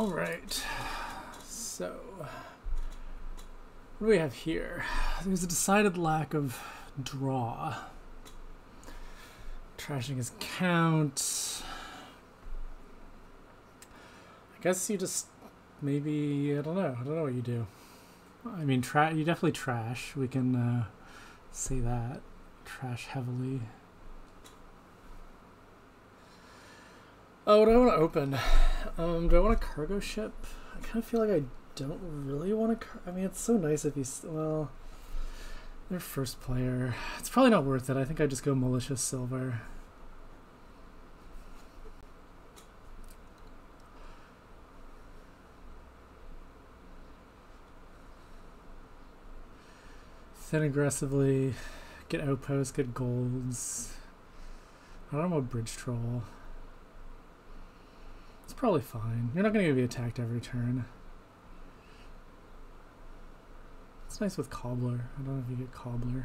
All right, so what do we have here? There's a decided lack of draw. Trashing his count. I guess you just maybe, I don't know what you do. I mean, you definitely trash. We can say that. Trash heavily. Oh, what do I want to open? Do I want a cargo ship? I kind of feel like I don't really want to. I mean, it's so nice if he's, well, they're first player. It's probably not worth it. I think I just go malicious silver. Thin aggressively, get outposts, get golds. I don't know about bridge troll. It's probably fine. You're not going to be attacked every turn. It's nice with cobbler. I don't know if you get cobbler.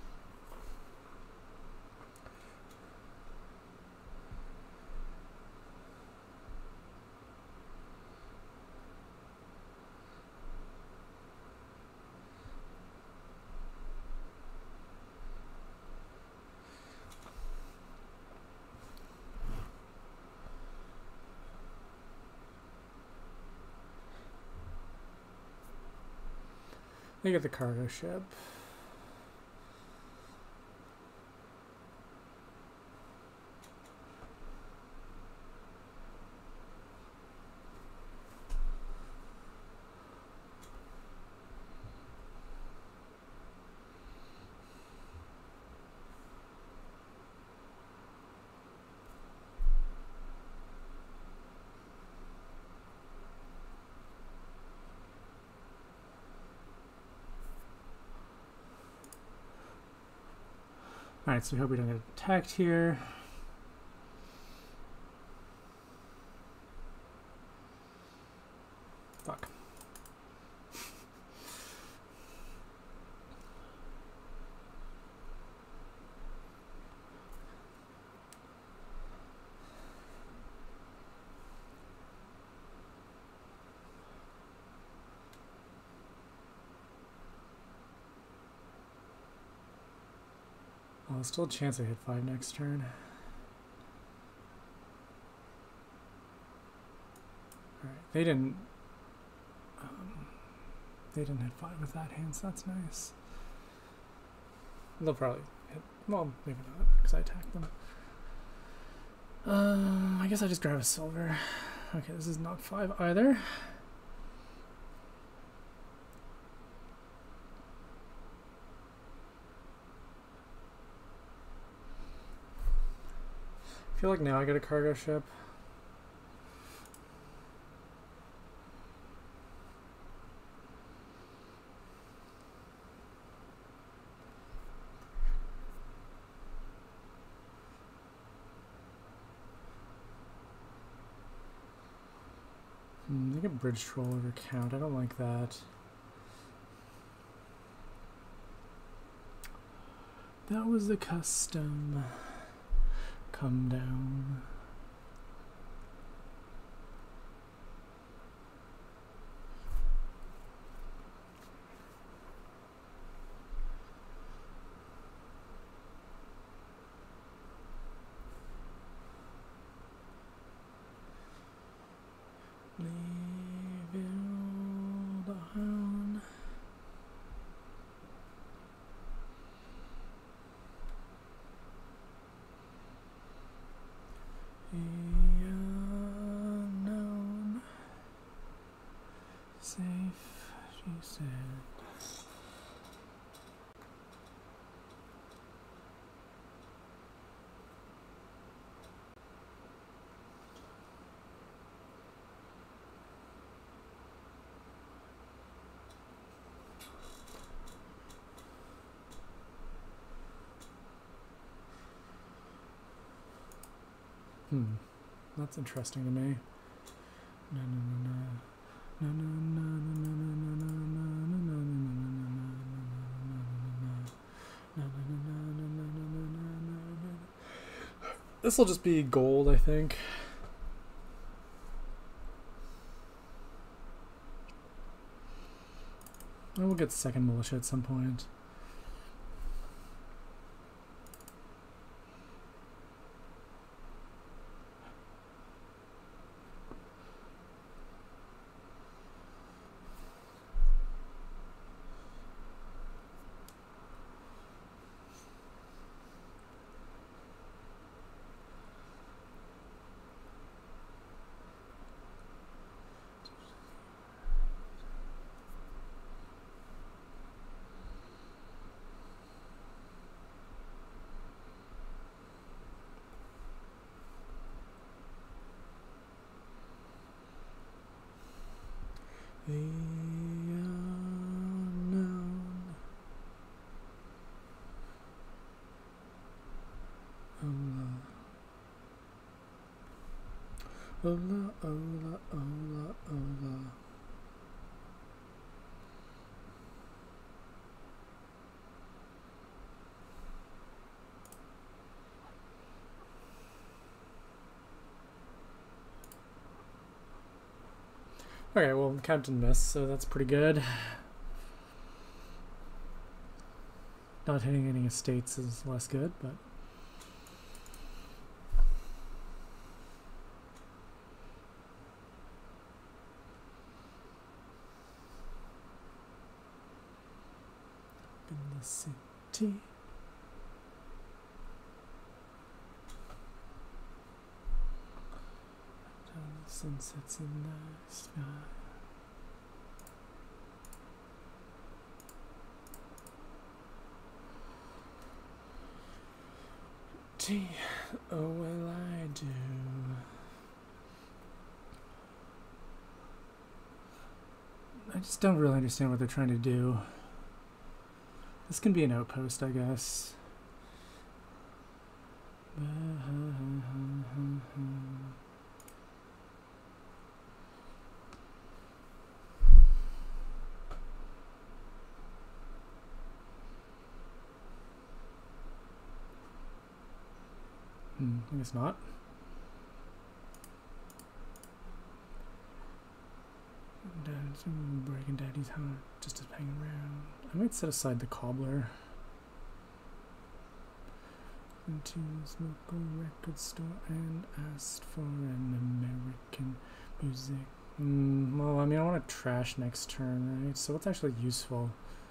They get the cargo ship. Alright, so we hope we don't get attacked here. Fuck. Well, there's still a chance I hit 5 next turn. Alright, they didn't hit 5 with that hand, so that's nice. They'll probably hit, well, maybe not, because I attacked them. I guess I just grab a silver. Okay, this is not 5 either. I feel like now I get a cargo ship. I get bridge troll over count. I don't like that. That was the custom. Come down. Leave it all down. Unknown. Safe, she said. That's interesting to me. This will just be gold, I think. we'll get second militia at some point. The unknown. Ola, ola, ola, ola. Okay, well, count and miss, so that's pretty good. Not hitting any estates is less good, but... in the city. Sunsets in the sky. Oh, well, I do. I just don't really understand what they're trying to do. This can be an outpost, I guess. I guess not. Breaking Daddy's heart just to hang around. I might set aside the cobbler. Went to this local record store and asked for an American music. Well, I mean, I want to trash next turn, right? So what's actually useful?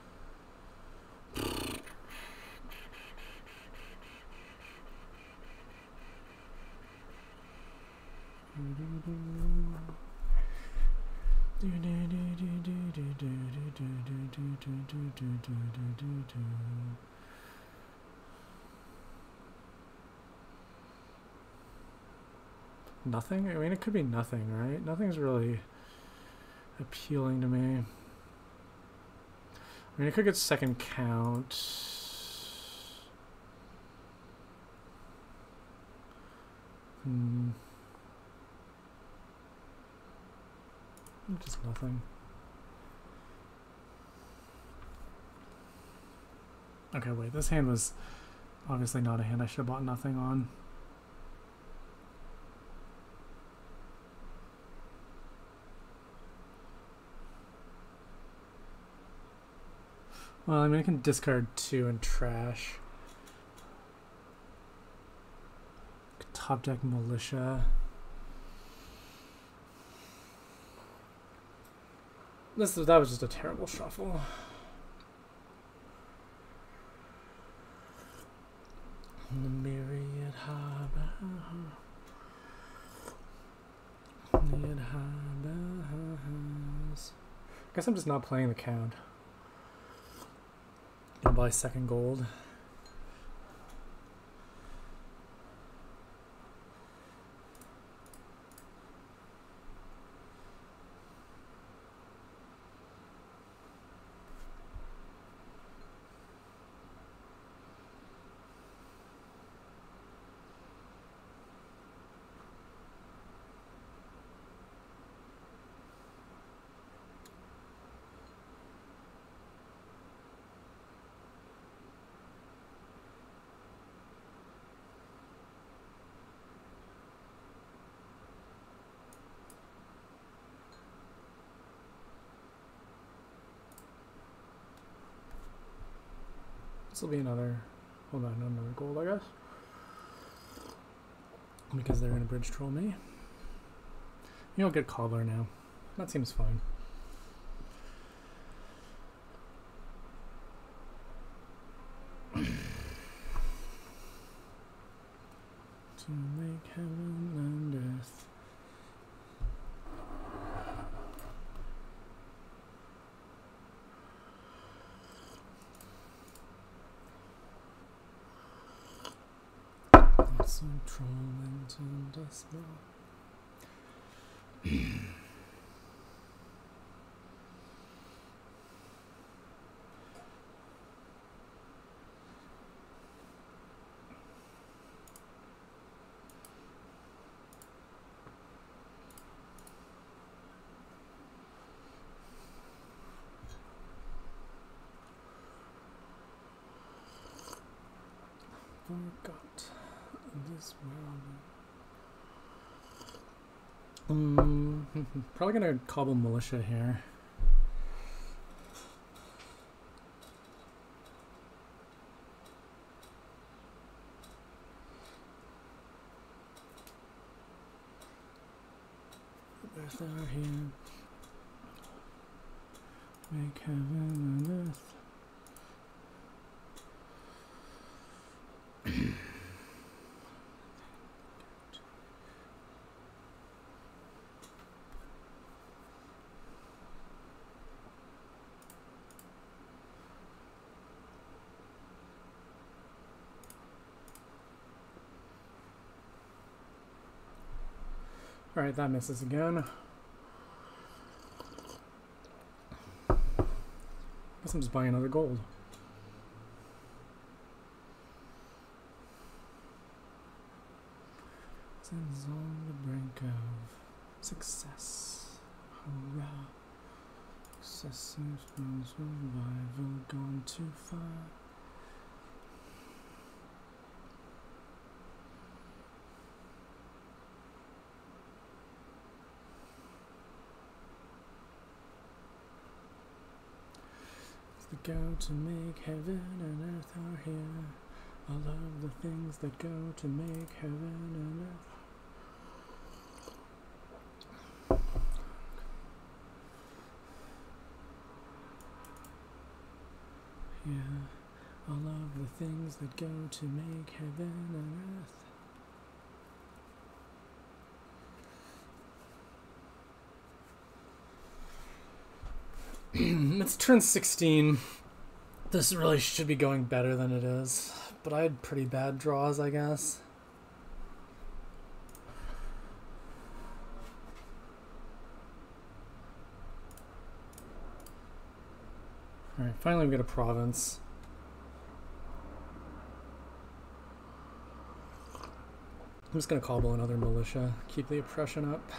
Nothing? I mean, it could be nothing, right? Nothing's really appealing to me. I mean, it could get second count. Just nothing. Okay, wait, this hand was obviously not a hand I should have bought nothing on. Well, I mean, I can discard 2 and trash. Top deck militia. That was just a terrible shuffle. The myriad harbors. I guess I'm just not playing the count. I'll buy second gold. This will be another, hold on, another gold, I guess. Because they're going to bridge troll me. You don't get cobbler now. That seems fine. To make heaven and earth. Some troll into dust now. Forgot this world. Probably gonna cobble militia here. Earth are here. Make heaven and earth. Alright, that misses again. Guess I'm just buying another gold. Sin's on the brink of success. Hurrah. Successive survival gone too far. The go to make heaven and earth are here. All of the things that go to make heaven and earth. Yeah, all of the things that go to make heaven and earth. It's turn 16. This really should be going better than it is, but I had pretty bad draws, I guess. Alright, finally we get a province. I'm just gonna cobble another militia, keep the oppression up.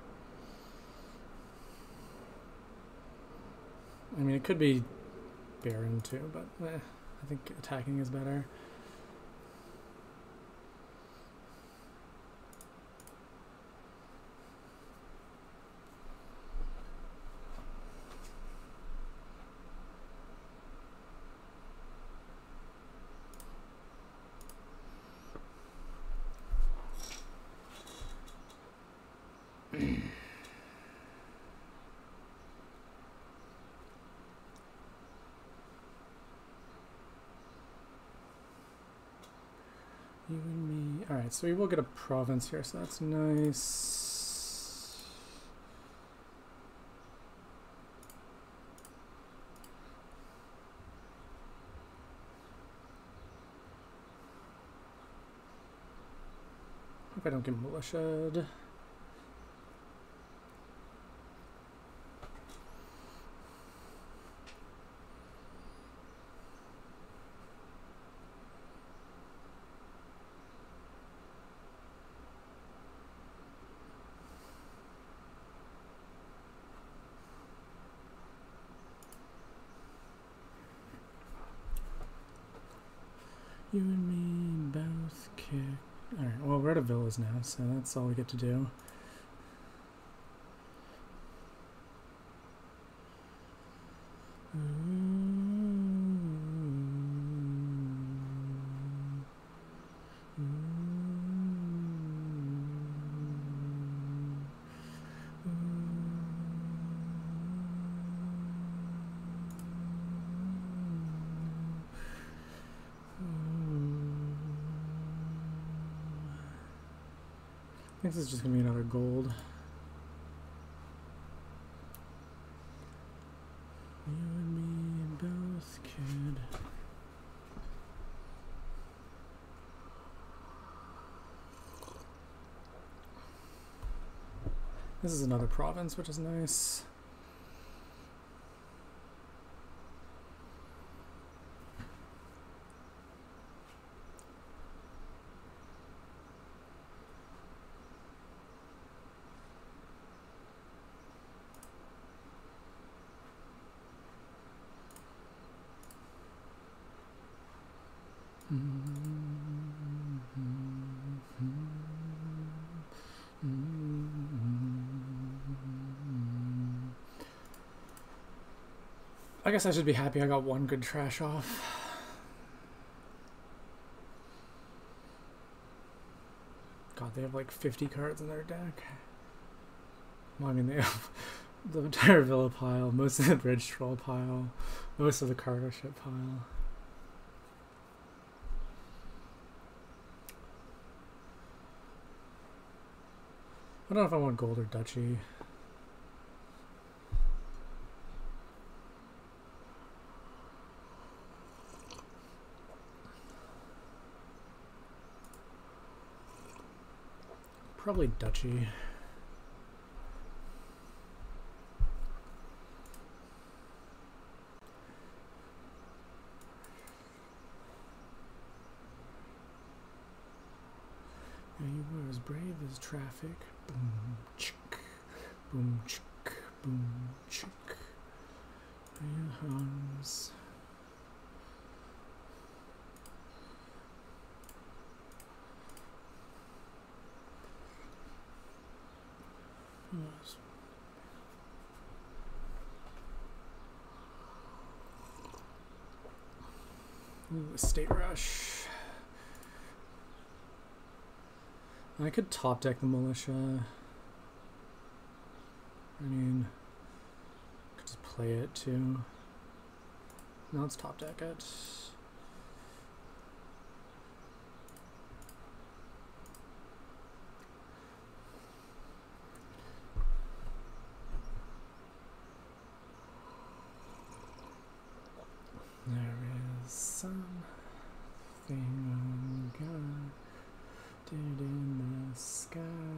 I mean, it could be barren too, but I think attacking is better. You and me. Alright, so we will get a province here, so that's nice. Hope I don't get militia'd. You and me both kick. Alright, well, we're at a villas now, so that's all we get to do. think this is just gonna be another gold. You and me both, kid. This is another province, which is nice. I guess I should be happy I got one good trash off. God, they have like 50 cards in their deck. Well, I mean, they have the entire villa pile, most of the bridge troll pile, most of the cargo ship pile. I don't know if I want gold or duchy. Probably duchy. Yeah, you were as brave as traffic. Boom, chick, boom, chick, boom, chick. Your arms. Ooh, State Rush. I could top deck the militia. I mean, I could just play it too. No, let's top deck it. There is something God did in the sky.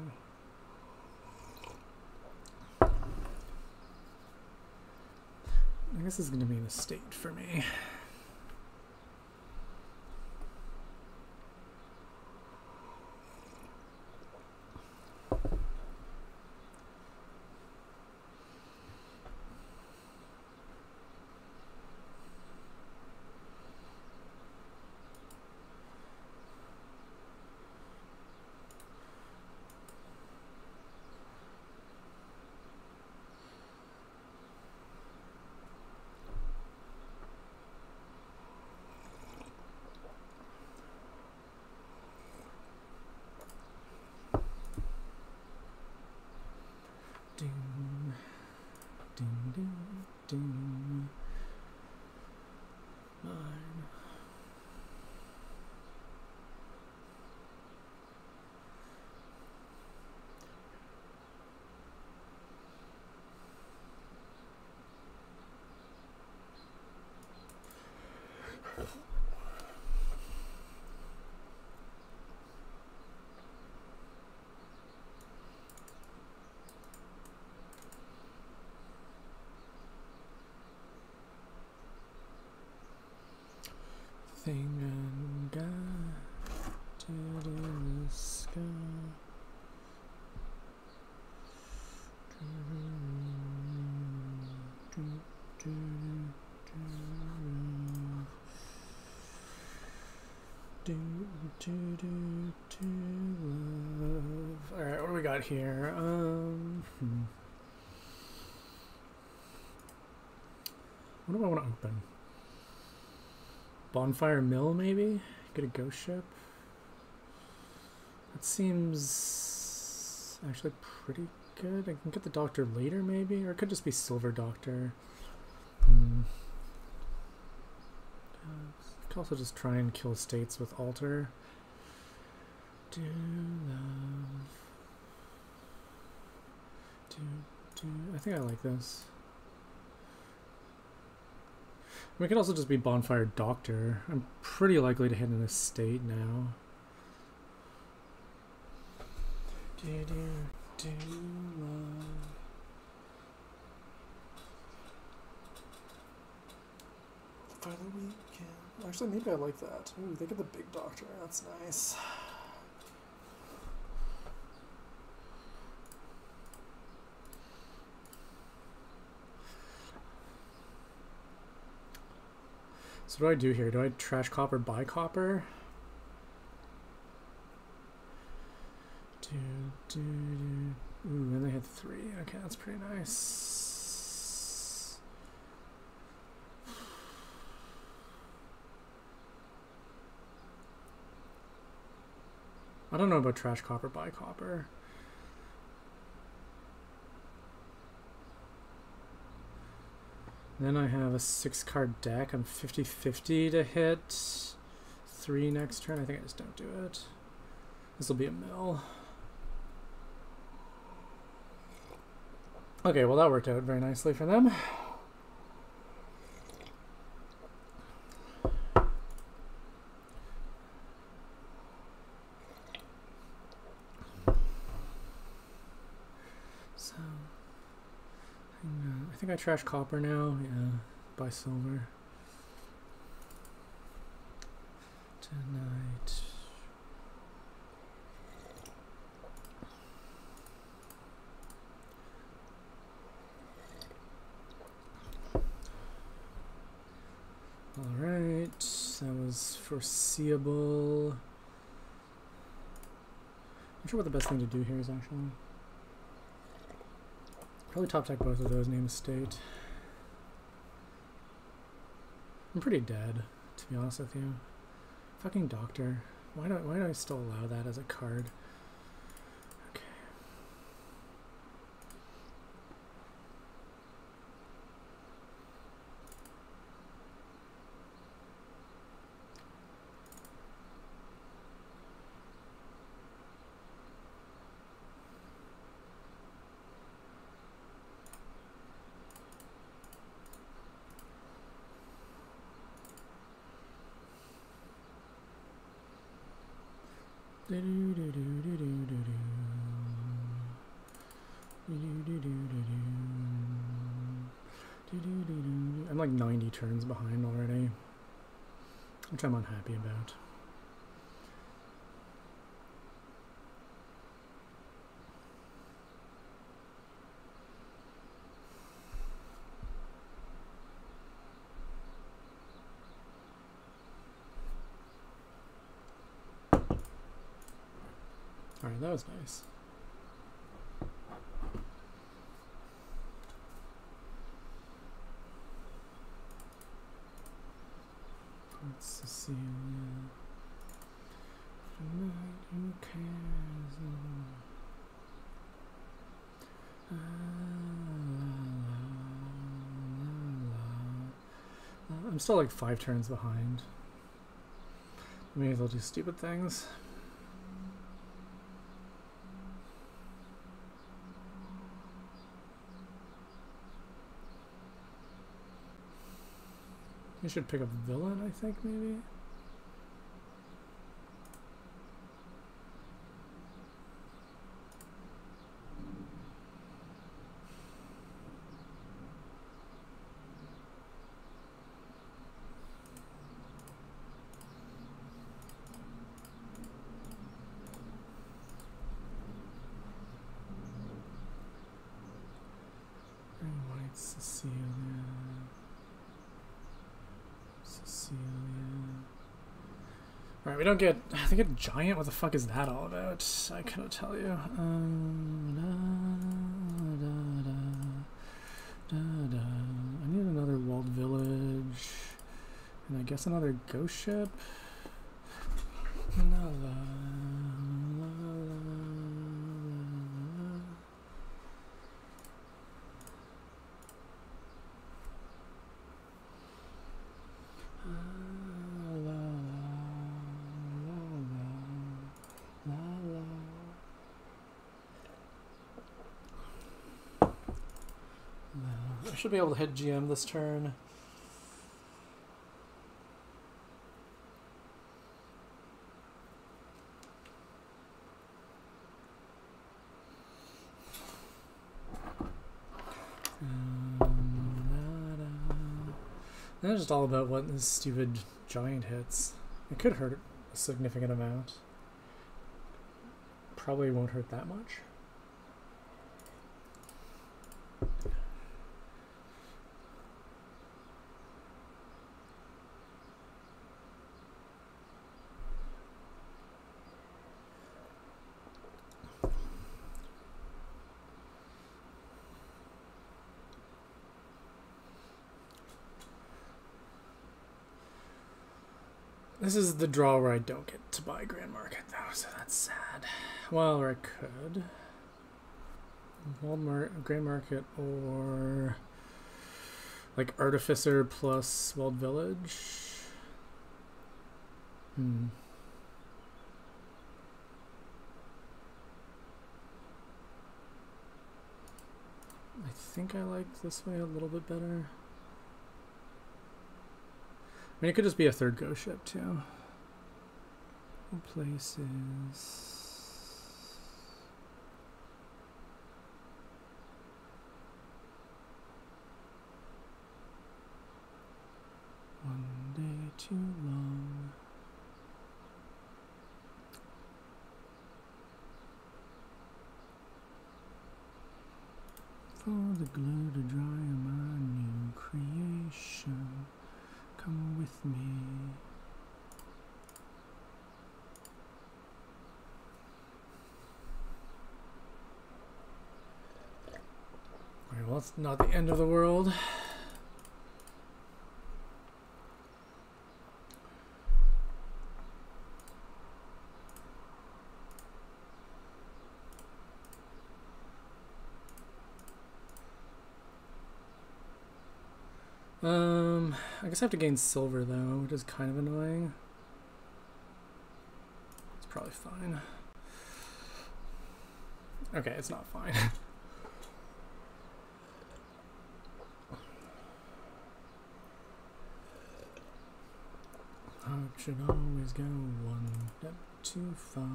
I guess this is going to be an estate for me. Ding, ding, ding, ding. 9. Thing and God did in the sky. Alright, what do we got here? What do I want to open? Bonfire Mill, maybe? Get a ghost ship? That seems actually pretty good. I can get the Doctor later, maybe? Or it could just be Silver Doctor. I could also just try and kill states with Altar. Do love. I think I like this. We could also just be Bonfire Doctor. I'm pretty likely to hit an estate now. For the weekend. Actually, maybe I like that. Ooh, they get the big doctor. That's nice. So what do I do here? Do I trash copper, buy copper? Ooh, and they had 3. Okay, that's pretty nice. I don't know about trash copper, buy copper. Then I have a 6-card deck. I'm 50-50 to hit 3 next turn. I think I just don't do it. This will be a mill. Okay, well that worked out very nicely for them. So, I think I trash copper now. Yeah, buy silver. Tonight. Alright, that was foreseeable. I'm not sure what the best thing to do here is actually. Probably top deck both of those, name estate. I'm pretty dead, to be honest with you. Fucking doctor. Why do I still allow that as a card? Okay. I'm like 90 turns behind already, which I'm unhappy about. Alright, that was nice. It's Cecilia. Tonight who cares? I'm still like 5 turns behind. May as well do stupid things. I should pick a villain, I think, maybe. White Cecilia. Alright, we don't get... I think a giant? What the fuck is that all about? I couldn't tell you. I need another walled village. And I guess another ghost ship? I should be able to hit GM this turn. That's just all about what this stupid giant hits. It could hurt a significant amount. Probably won't hurt that much. This is the draw where I don't get to buy Grand Market though, so that's sad. Well, or I could. Grand Market or like Artificer plus Walled Village. I think I like this way a little bit better. I mean, it could just be a third ghost ship too. Places. One day too long. For the glue to dry on my new creation. Come with me. Alright, well, it's not the end of the world. I guess I have to gain silver though, which is kind of annoying. It's probably fine. Okay, it's not fine. Hope should always go one step too far.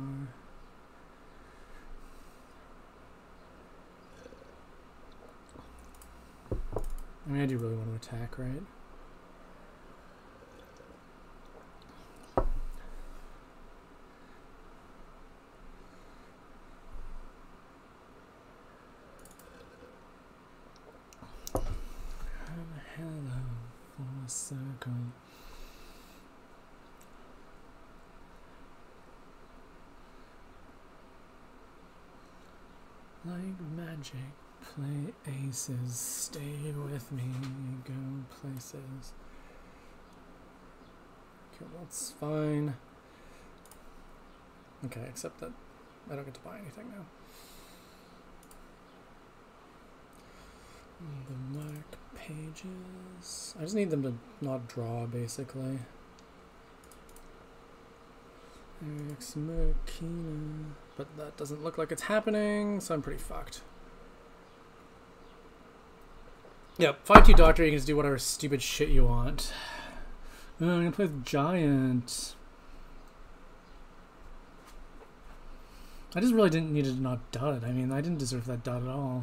I mean, I do really want to attack, right? Hello for a circle. Like magic. Play aces, stay with me, go places. Okay, well, that's fine. Okay, except that I don't get to buy anything now. The black pages. I just need them to not draw, basically. Ex Machina. But that doesn't look like it's happening, so I'm pretty fucked. Yep, 5-2 Doctor, you can just do whatever stupid shit you want. I'm gonna play with Giant. I just really didn't need to not dot it. I mean, I didn't deserve that dot at all.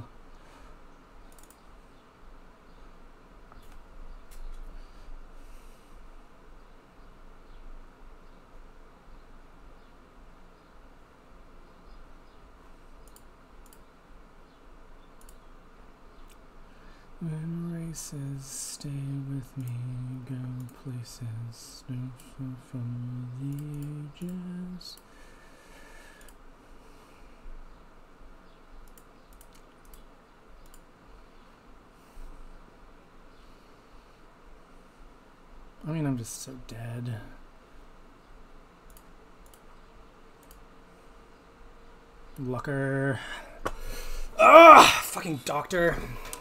When races stay with me, go places, no from the ages. I mean, I'm just so dead. Lucker. Ah, fucking Doctor.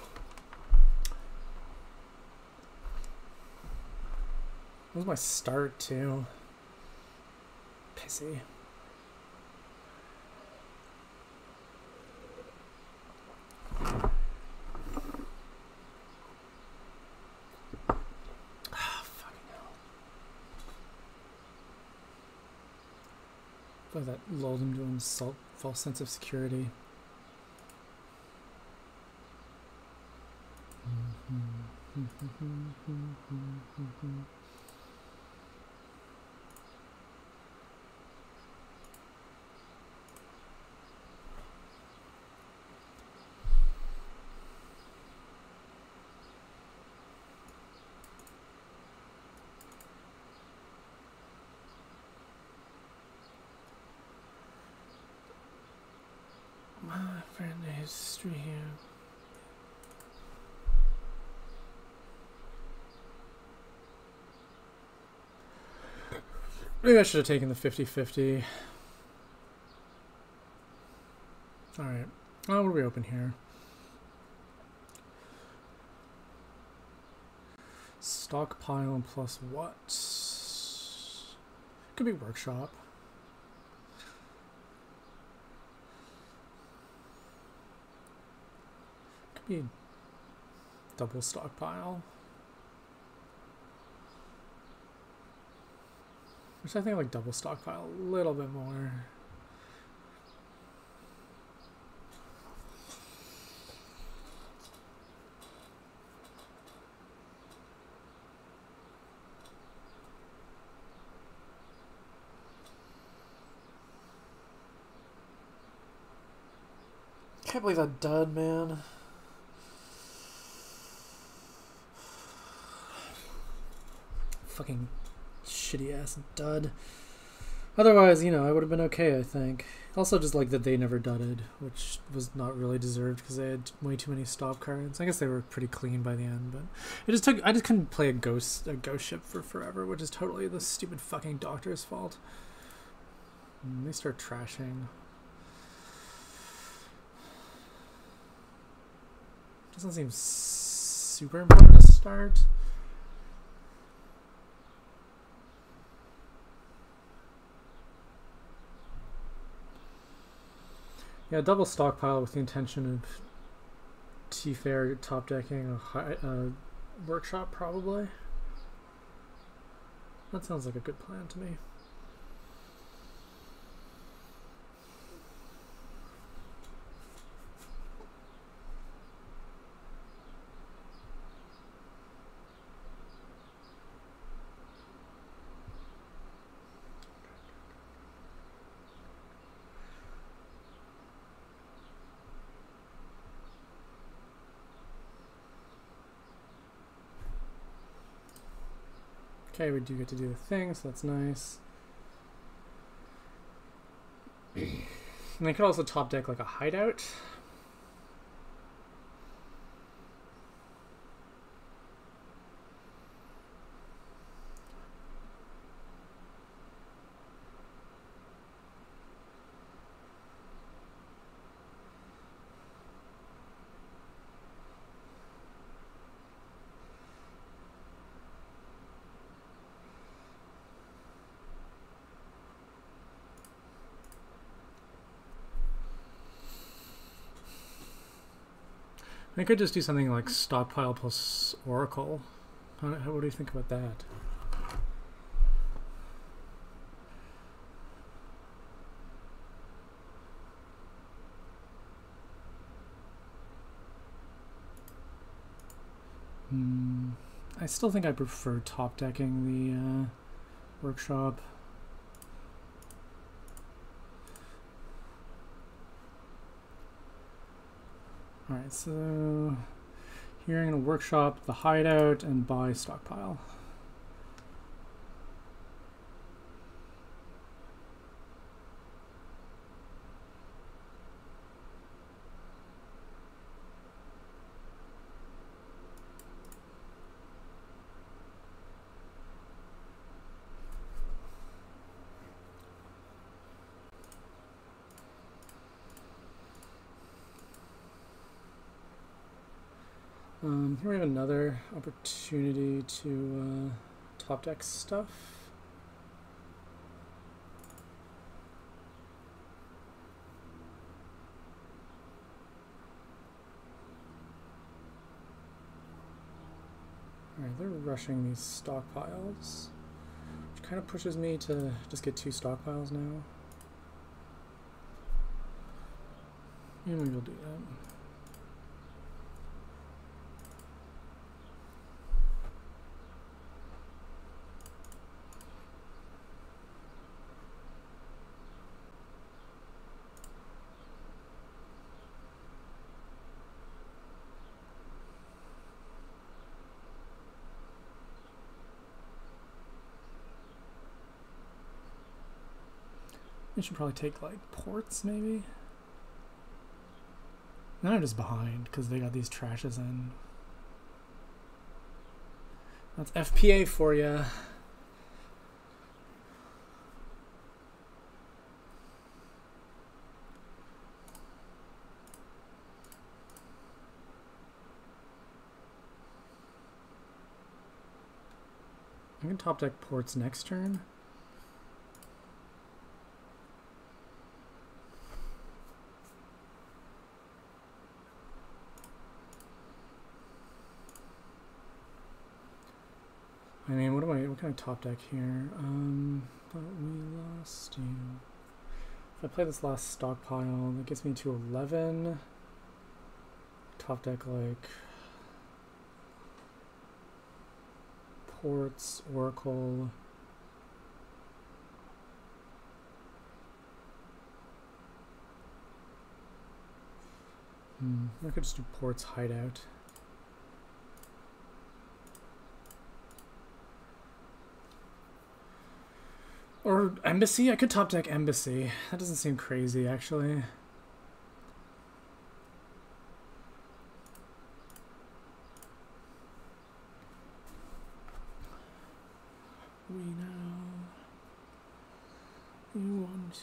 That was my start, too. Pissy. But that lulled him to a false sense of security. My friend history here. Maybe I should have taken the 50-50. Alright. Oh, what do we open here? Stockpile plus what? Could be workshop. Could be double stockpile. Which I think I like double stockpile a little bit more. Can't believe that dud, man. Fucking shitty ass dud. Otherwise, you know, I would have been okay, I think. Also just like that they never dudded, which was not really deserved because they had way too many stop cards. I guess they were pretty clean by the end, but I just couldn't play a ghost ship for forever, which is totally the stupid fucking doctor's fault. And they start trashing. Doesn't seem super important to start. Yeah, double stockpile with the intention of T-Fair top decking a workshop, probably. That sounds like a good plan to me. Okay, we do get to do the thing, so that's nice. And they could also top deck like a hideout. I could just do something like stockpile plus Oracle. What do you think about that? I still think I prefer top decking the workshop. Alright, so here I'm going to workshop the hideout and buy stockpile. Here we have another opportunity to top deck stuff. Alright, they're rushing these stockpiles, which kind of pushes me to just get 2 stockpiles now. Yeah, maybe we'll do that. We should probably take like ports maybe. Now I'm just behind because they got these trashes in. That's FPA for you. I can top deck ports next turn. I mean, what can I top deck here? But we lost you. If I play this last stockpile, that gets me to 11. Top deck like ports, Oracle. I could just do ports, hideout. Or embassy? I could top deck embassy. That doesn't seem crazy, actually. We know you want.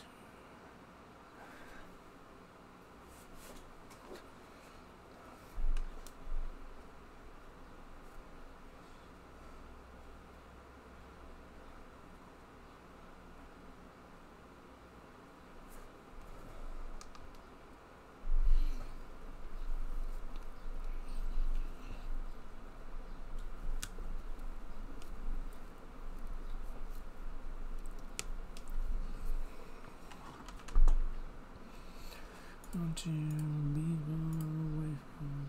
Don't you leave away from...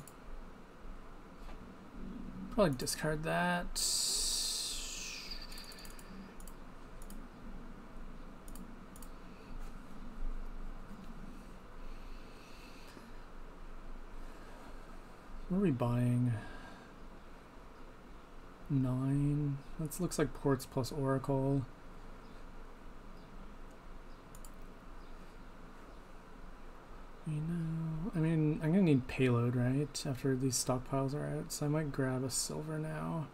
Probably discard that. What are we buying? 9. That looks like ports plus Oracle. You know, I mean, I'm gonna need payload, right? After these stockpiles are out, so I might grab a silver now.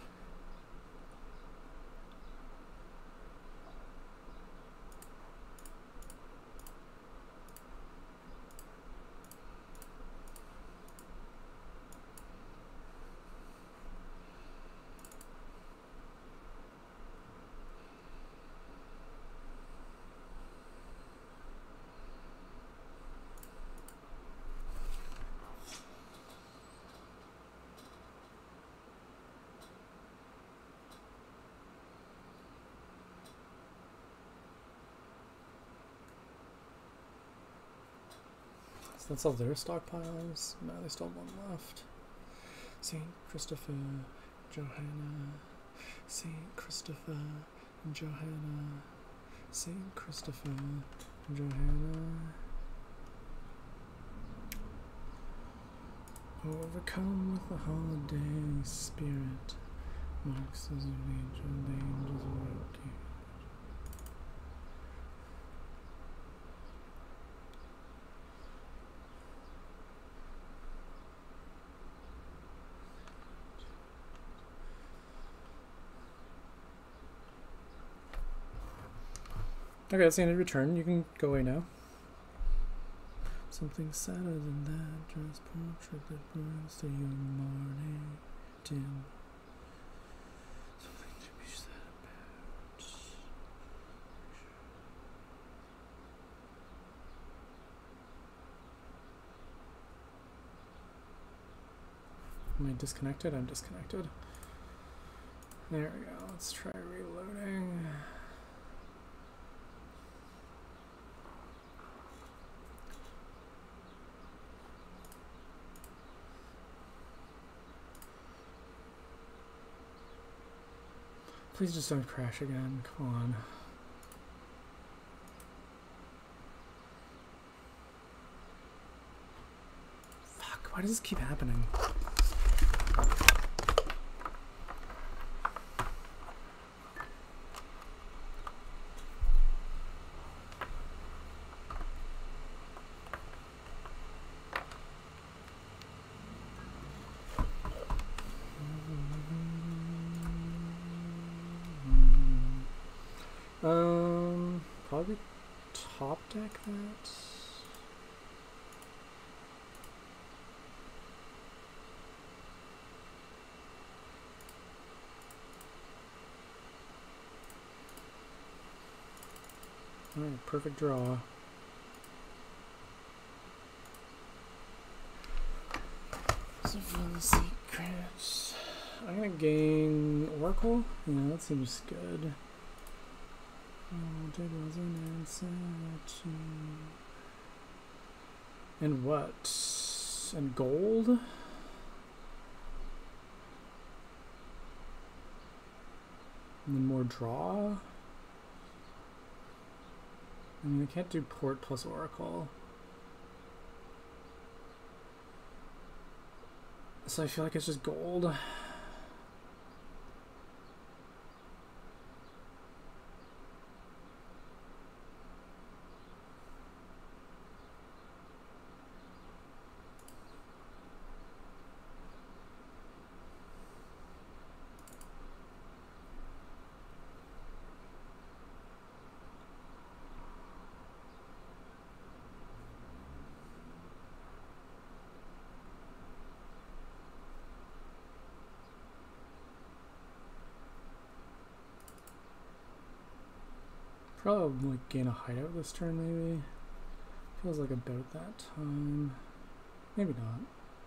So that's all their stockpiles. No, they still have one left. St. Christopher, Johanna, St. Christopher, and Johanna, St. Christopher, and Johanna. Overcome with the holiday spirit, marks as an angel, the angels working. Okay, that's the end of your turn. You can go away now. Something sadder than that, dress portrait that burns through your morning dim. Something to be sad about. Am I disconnected? I'm disconnected. There we go. Let's try reloading. Please just don't crash again. Come on. Fuck, why does this keep happening? Probably top deck that. Alright, perfect draw. So for the secrets, I'm gonna gain Oracle. Yeah, that seems good. Oh, there was an answer to... And what? And gold? And then more draw? I mean, I can't do port plus Oracle. So I feel like it's just gold. Probably like gain a hideout this turn, maybe. Feels like about that time. Maybe not.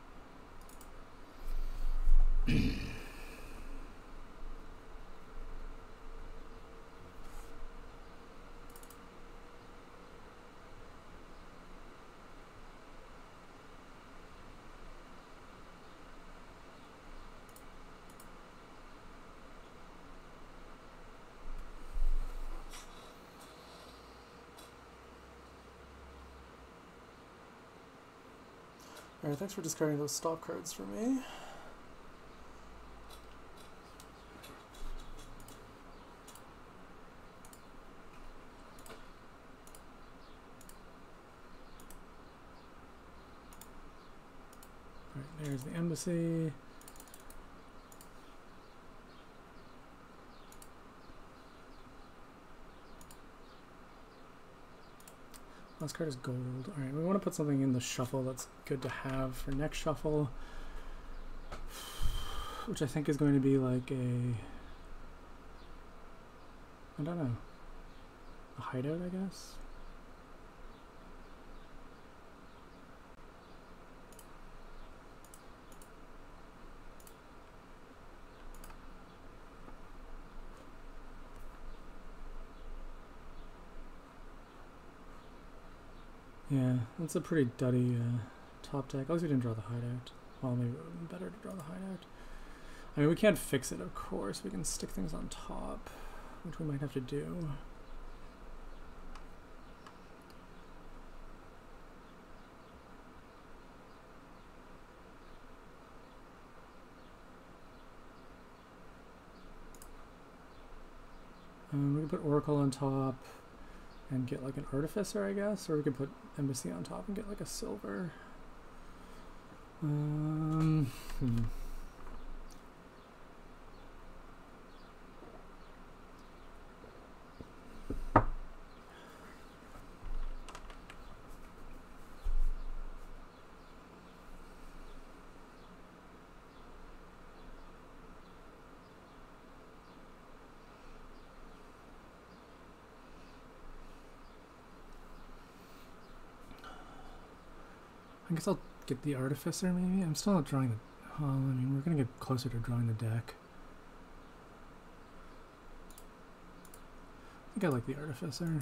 Alright, thanks for discarding those stop cards for me. Alright, there's the embassy. Last card is gold. Alright, we want to put something in the shuffle that's good to have for next shuffle. Which I think is going to be like a... I don't know. A hideout, I guess? Yeah, that's a pretty duddy top deck. At least we didn't draw the hideout. Well, maybe it would have been better to draw the hideout. I mean, we can't fix it, of course. We can stick things on top, which we might have to do. We can put Oracle on top and get like an Artificer, I guess, or we could put Embassy on top and get like a silver. I guess I'll get the Artificer, maybe? I'm still not drawing the... Well, I mean, we're going to get closer to drawing the deck. I think I like the Artificer.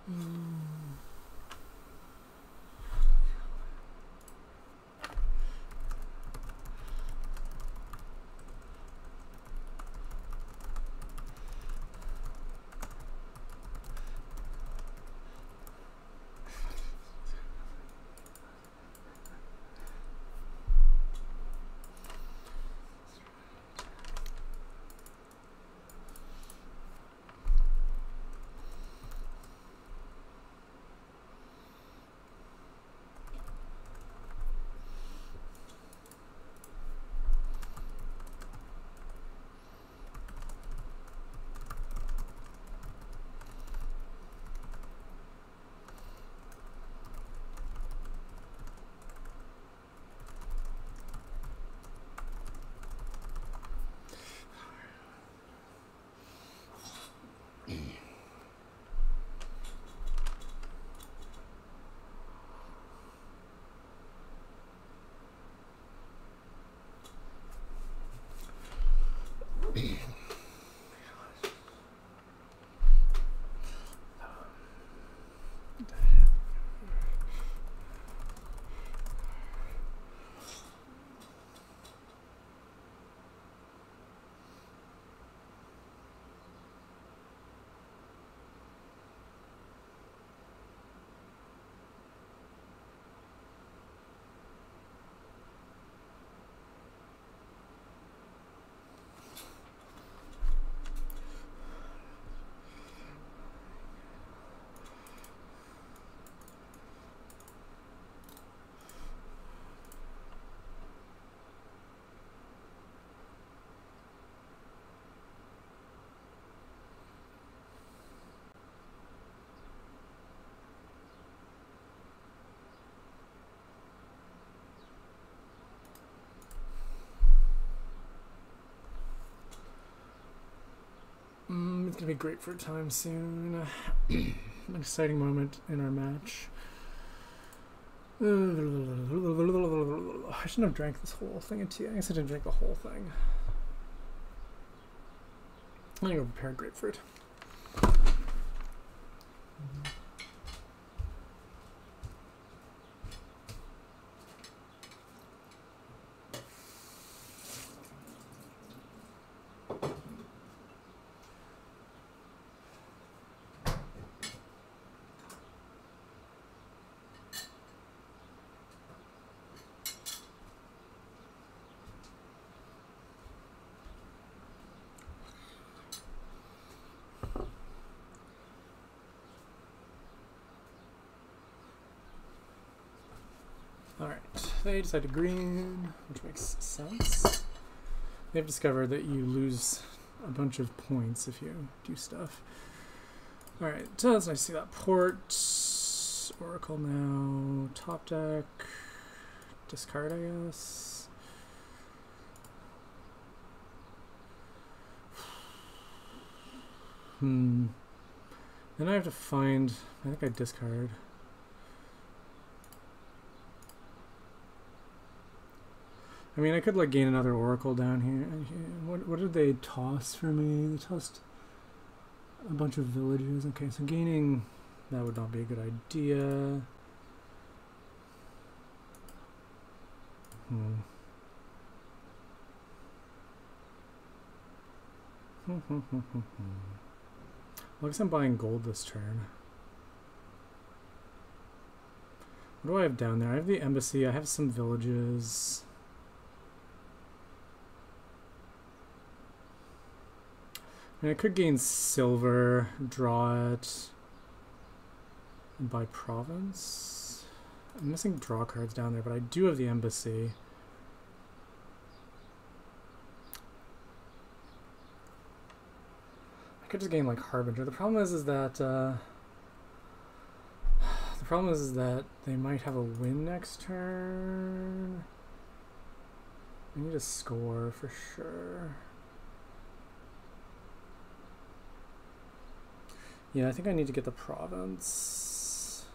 It's gonna be grapefruit time soon. An exciting moment in our match. I shouldn't have drank this whole thing of tea. I guess I didn't drink the whole thing. I'm gonna go prepare grapefruit. Alright, they decided green, which makes sense. They've discovered that you lose a bunch of points if you do stuff. Alright, so it's nice to see that port. Oracle now. Top deck. Discard, I guess. Then I have to find... I think I discard. I mean, I could like gain another Oracle down here. What did they toss for me? They tossed a bunch of villages. Okay, so gaining that would not be a good idea. Well, I guess I'm buying gold this turn. What do I have down there? I have the embassy. I have some villages. And I could gain silver, draw it, and buy province. I'm missing draw cards down there, but I do have the embassy. I could just gain like Harbinger. The problem is that they might have a win next turn. I need a score for sure. Yeah, I think I need to get the province.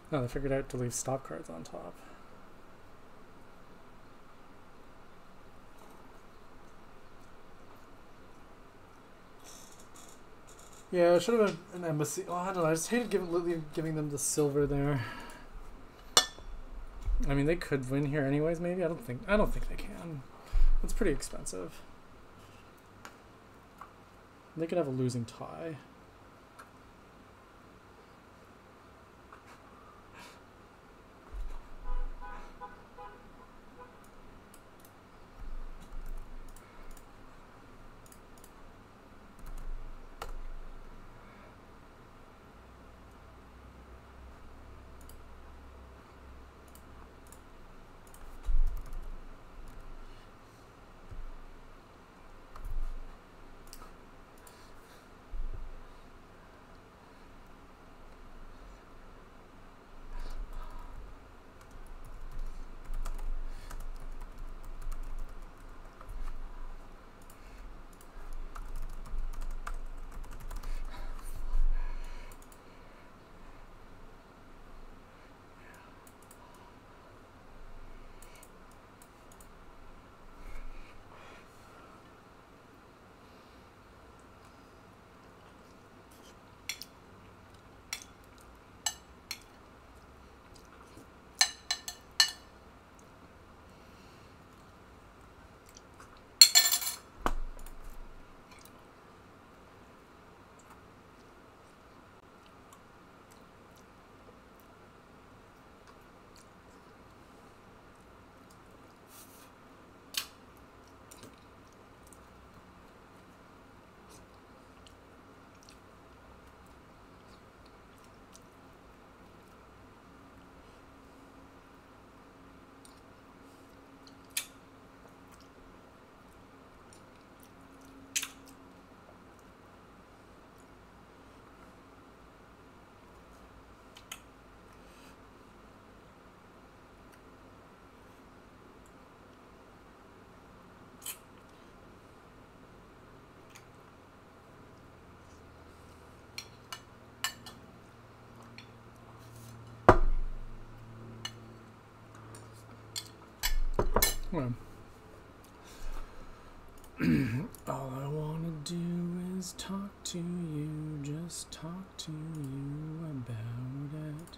No, they figured out to leave stop cards on top. Yeah, it should have been an embassy. Oh, I don't know. I just hated giving them the silver there. I mean, they could win here anyways. Maybe I don't think they can. It's pretty expensive. They could have a losing tie. Well, all I want to do is talk to you, just talk to you about it.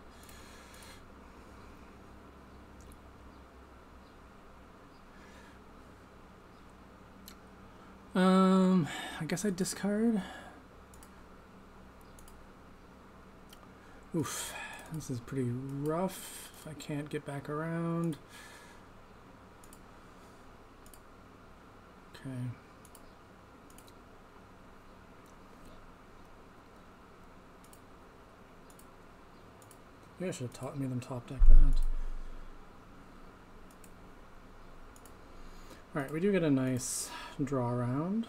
I guess I'd discard. Oof, this is pretty rough if I can't get back around. Okay. Maybe I should have taught me them top deck that. Alright, we do get a nice draw around.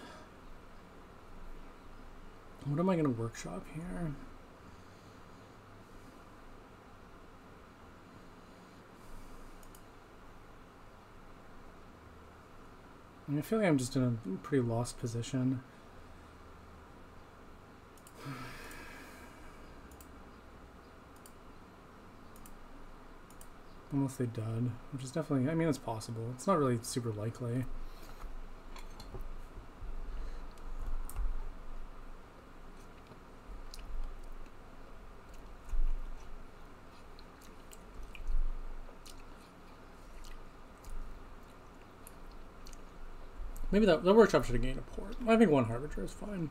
What am I going to workshop here? I feel like I'm just in a pretty lost position. Unless they dud, which is definitely, I mean, it's possible. It's not really super likely. Maybe that workshop should have gained a port. I think one Harbinger is fine.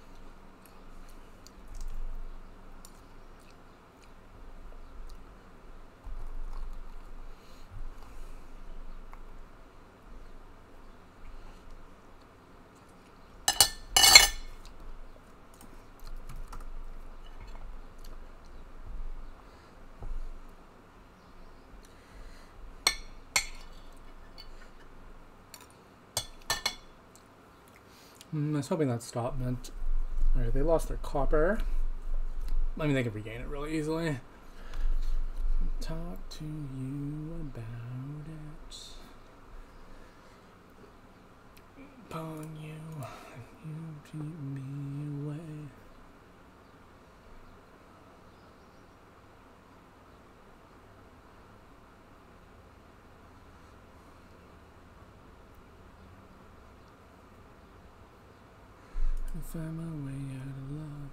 I was hoping that stop meant... Alright, they lost their copper. I mean, they could regain it really easily. Talk to you about it. Upon you, you keep me away. find my way out of love.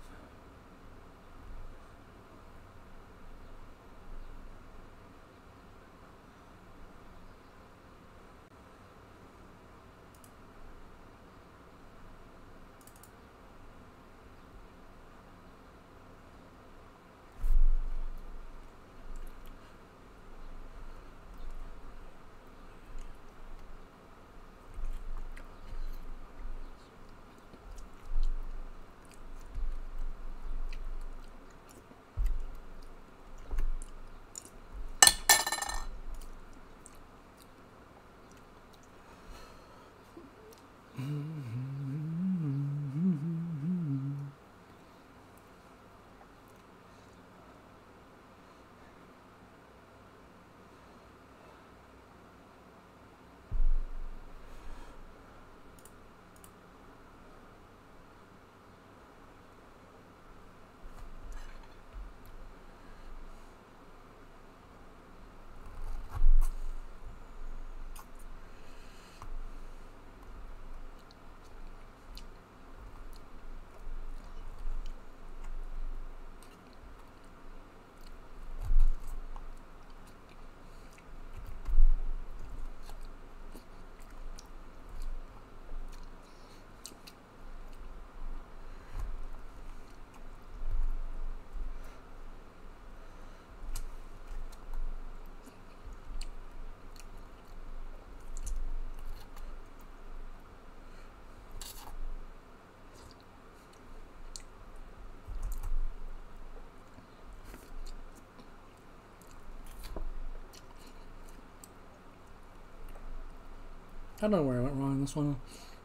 I don't know where I went wrong in this one.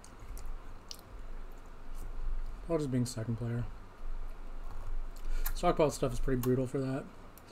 Probably just being second player. Stockpile stuff is pretty brutal for that.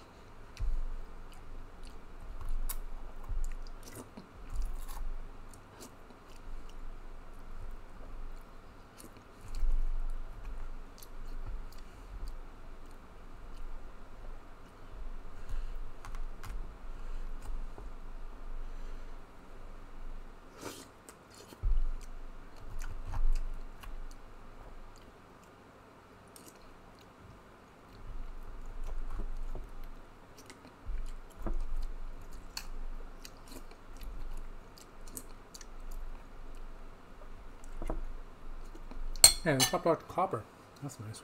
Yeah, they popped out copper. That's nice.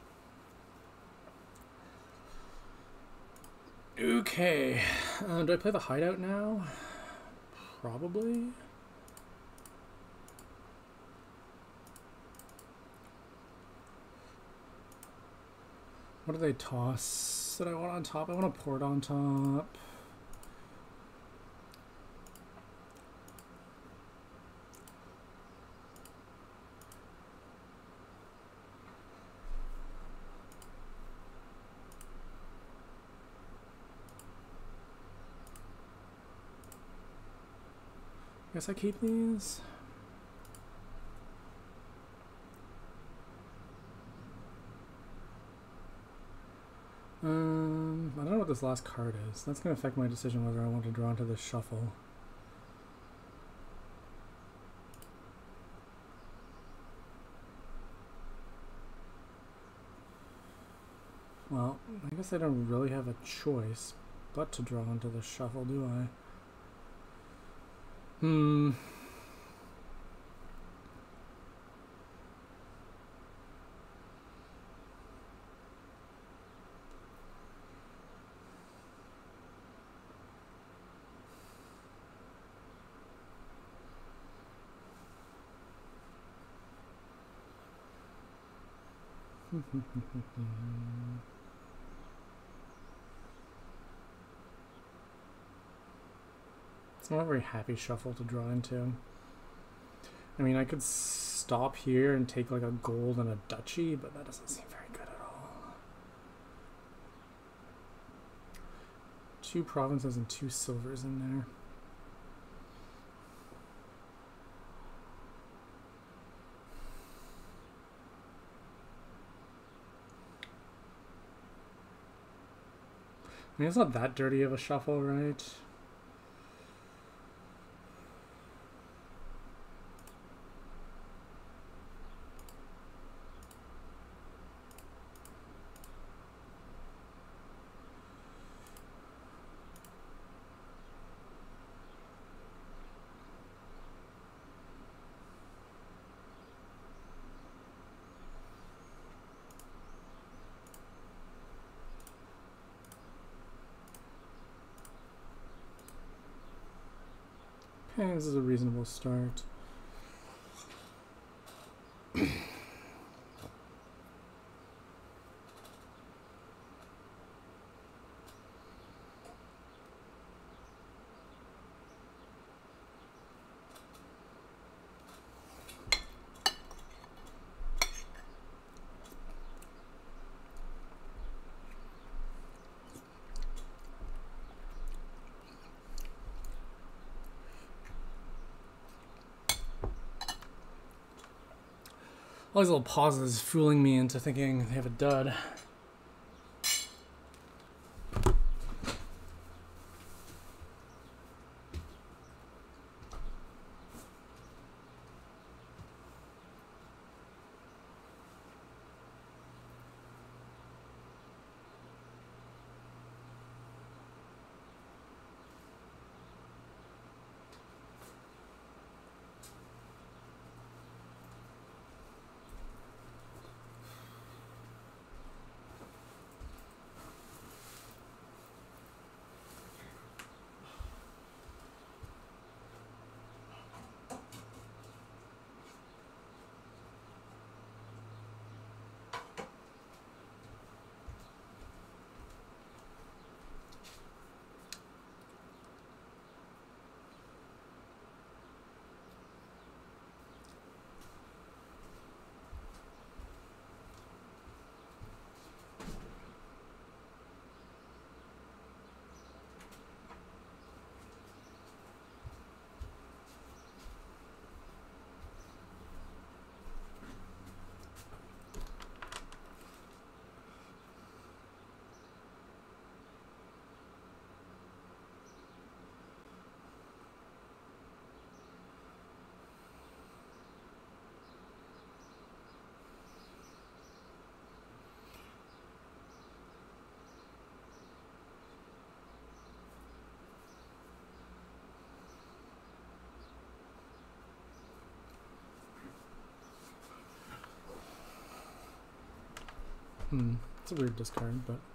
Okay. Do I play the hideout now? Probably. What do they toss that I want on top? I want a port on top. Guess I keep these. I don't know what this last card is. That's going to affect my decision whether I want to draw into the shuffle. Well, I guess I don't really have a choice but to draw into the shuffle, do I? It's not a very happy shuffle to draw into. I mean, I could stop here and take like a gold and a duchy, but that doesn't seem very good at all. 2 provinces and 2 silvers in there. I mean, it's not that dirty of a shuffle, right? Okay, this is a reasonable start. All these little pauses fooling me into thinking they have a dud. It's a weird discard, but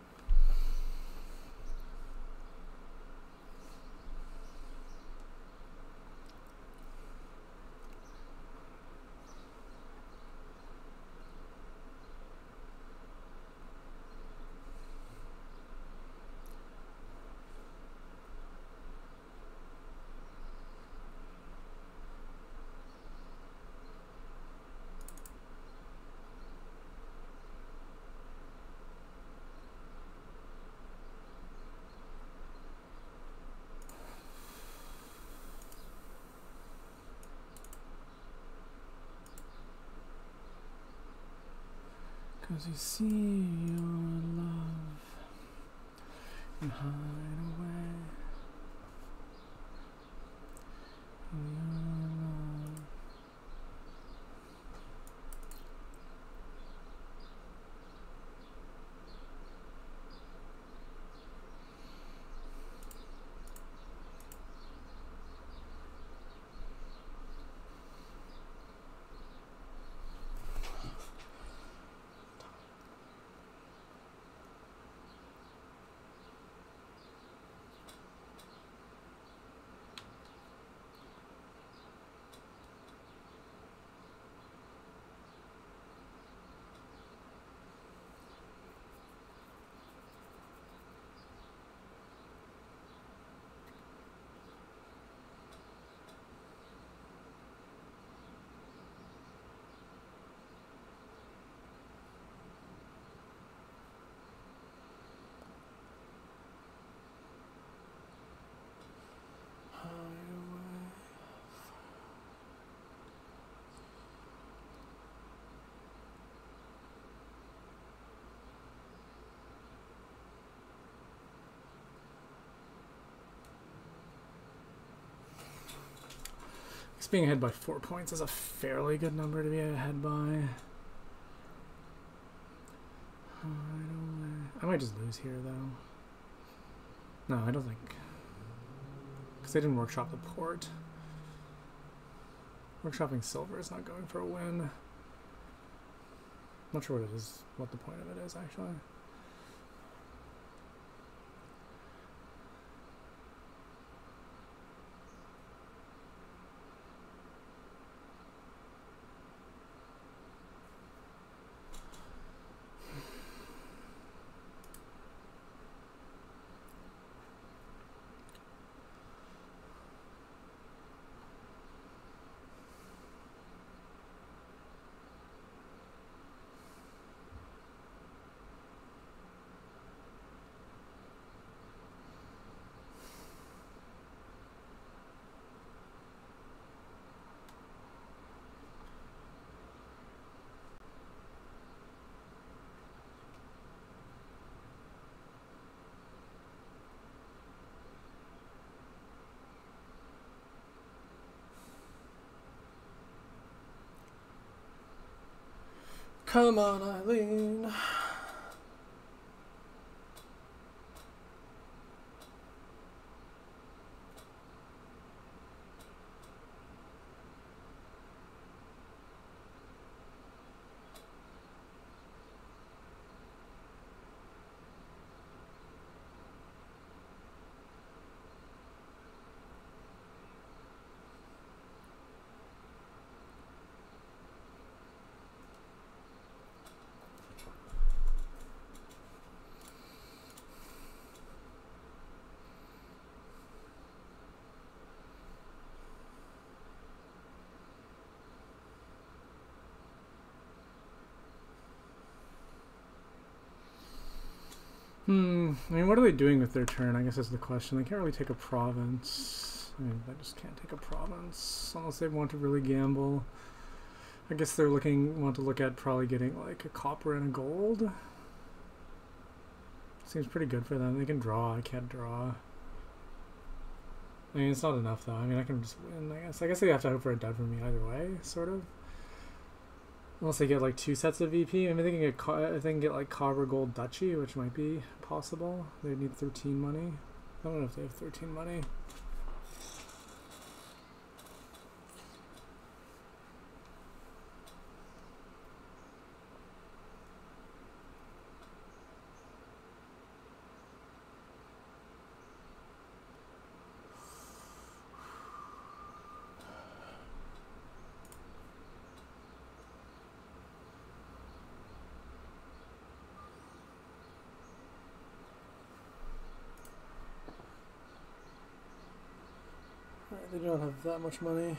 because you see your love and hide away in your love. Being ahead by 4 points is a fairly good number to be ahead by. I might just lose here, though. No, I don't think. Because they didn't workshop the port. Workshopping silver is not going for a win. Not sure what it is, what the point of it is, actually. Come on, Eileen. I mean, what are they doing with their turn? I guess that's the question. They can't really take a province. I mean, they just can't take a province unless they want to really gamble. I guess they're want to look at probably getting like a copper and a gold. Seems pretty good for them. They can draw. I can't draw. I mean, it's not enough though. I mean, I can just win, I guess. I guess they have to hope for a dud from me either way, sort of. Unless they get like 2 sets of VP. I mean, they can get like copper, gold, duchy, which might be possible. They need 13 money. I don't know if they have 13 money. They don't have that much money.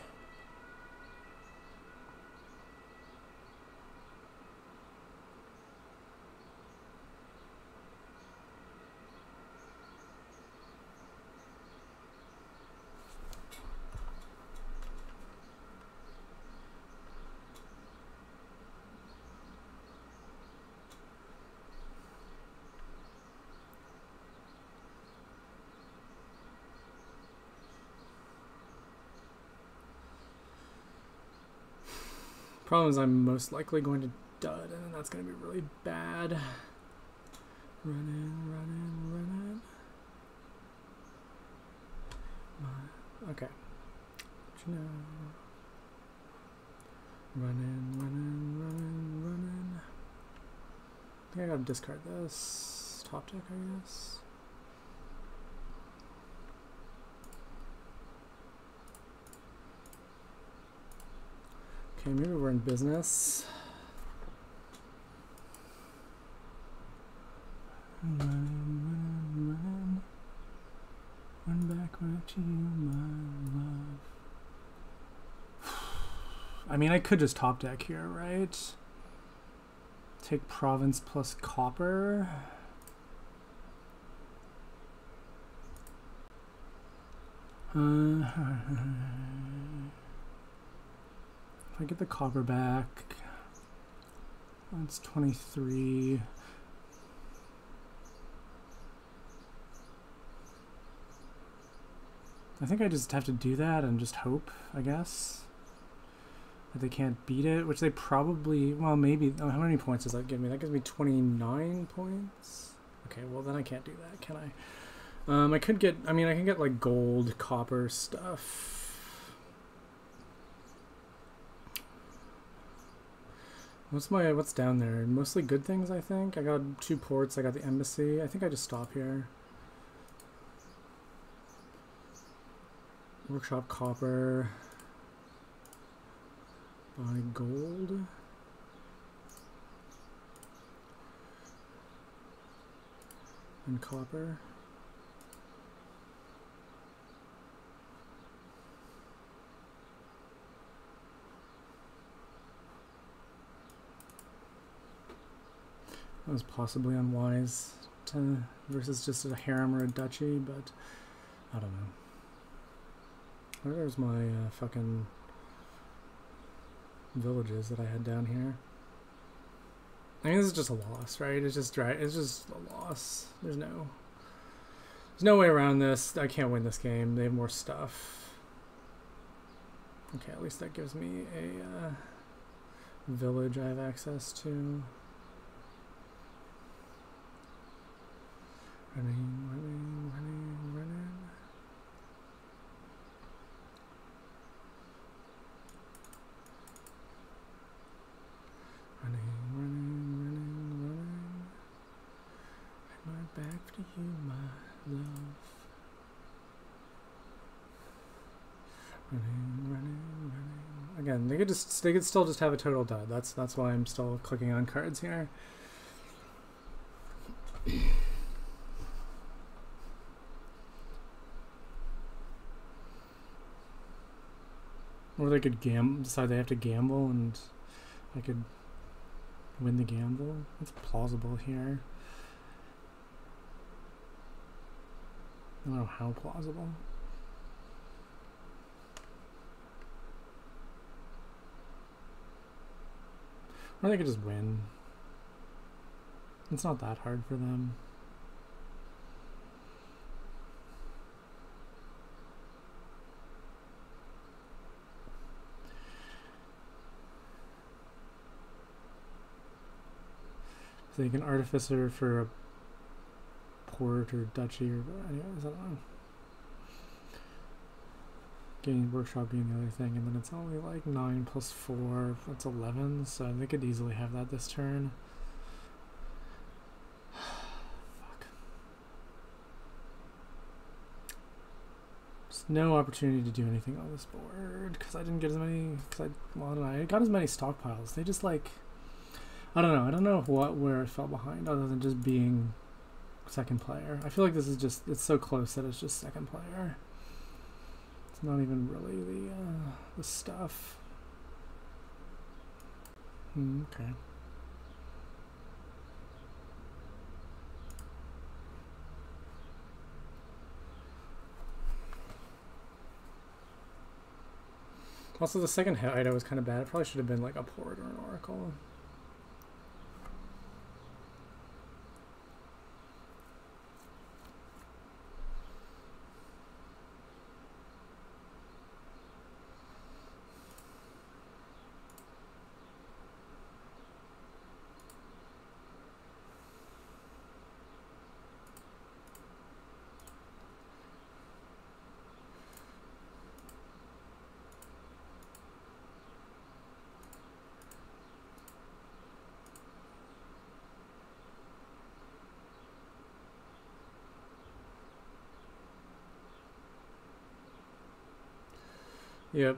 Problem is I'm most likely going to dud, and that's going to be really bad. Run in. Okay. But you know. Run in. I think I gotta discard this. Top deck, I guess. Okay, maybe we're in business. Run back to you, my love. I mean, I could just top deck here, right? Take province plus copper. If I get the copper back, that's 23. I think I just have to do that and just hope, I guess, that they can't beat it, which they probably, well, maybe. Oh, how many points does that give me? That gives me 29 points. Okay, well then I can't do that, can I? I could get, I mean, I can get like gold, copper stuff. What's down there? Mostly good things, I think. I got 2 ports, I got the embassy. I think I just stop here. Workshop copper. Buy gold. And copper. That was possibly unwise versus just a harem or a duchy, but I don't know. Where's my fucking villages that I had down here? I mean, this is just a loss, right? It's just a loss. There's no way around this. I can't win this game. They have more stuff. Okay, at least that gives me a village I have access to. Running, running, running, running. Running, running, running, running. Bring my back to you, my love. Running, running, running. Again, they could still just have a total dud. That's why I'm still clicking on cards here. Or they could decide they have to gamble and I could win the gamble. That's plausible here. I don't know how plausible. Or they could just win. It's not that hard for them. So you can artificer for a port or duchy or anyways, I don't know. Gaining workshop being the other thing, and then it's only like 9 plus 4, that's 11, so they could easily have that this turn. Fuck. Just no opportunity to do anything on this board, because I didn't get as many, well, I don't know, I got as many stockpiles. They just like, I don't know where I fell behind, other than just being second player. I feel like this is just, it's so close that it's just second player. It's not even really the stuff. Okay. Also, the second hideout was kind of bad. It probably should have been like a port or an oracle. Yep.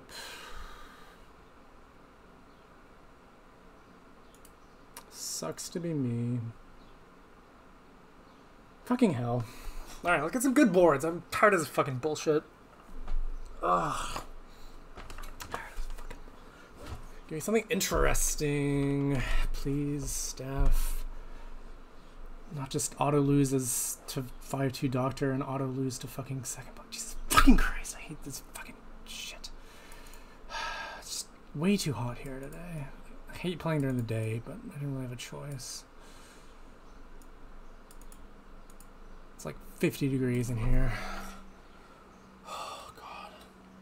Sucks to be me. Fucking hell. Alright, look at some good boards. I'm tired of this fucking bullshit. Ugh. Give me something interesting, please, staff. Not just auto loses to 5-2 doctor and auto lose to fucking second block. Jesus fucking Christ, I hate this fucking shit. It's just way too hot here today. I hate playing during the day, but I don't really have a choice. It's like 50 degrees in here. Oh, God.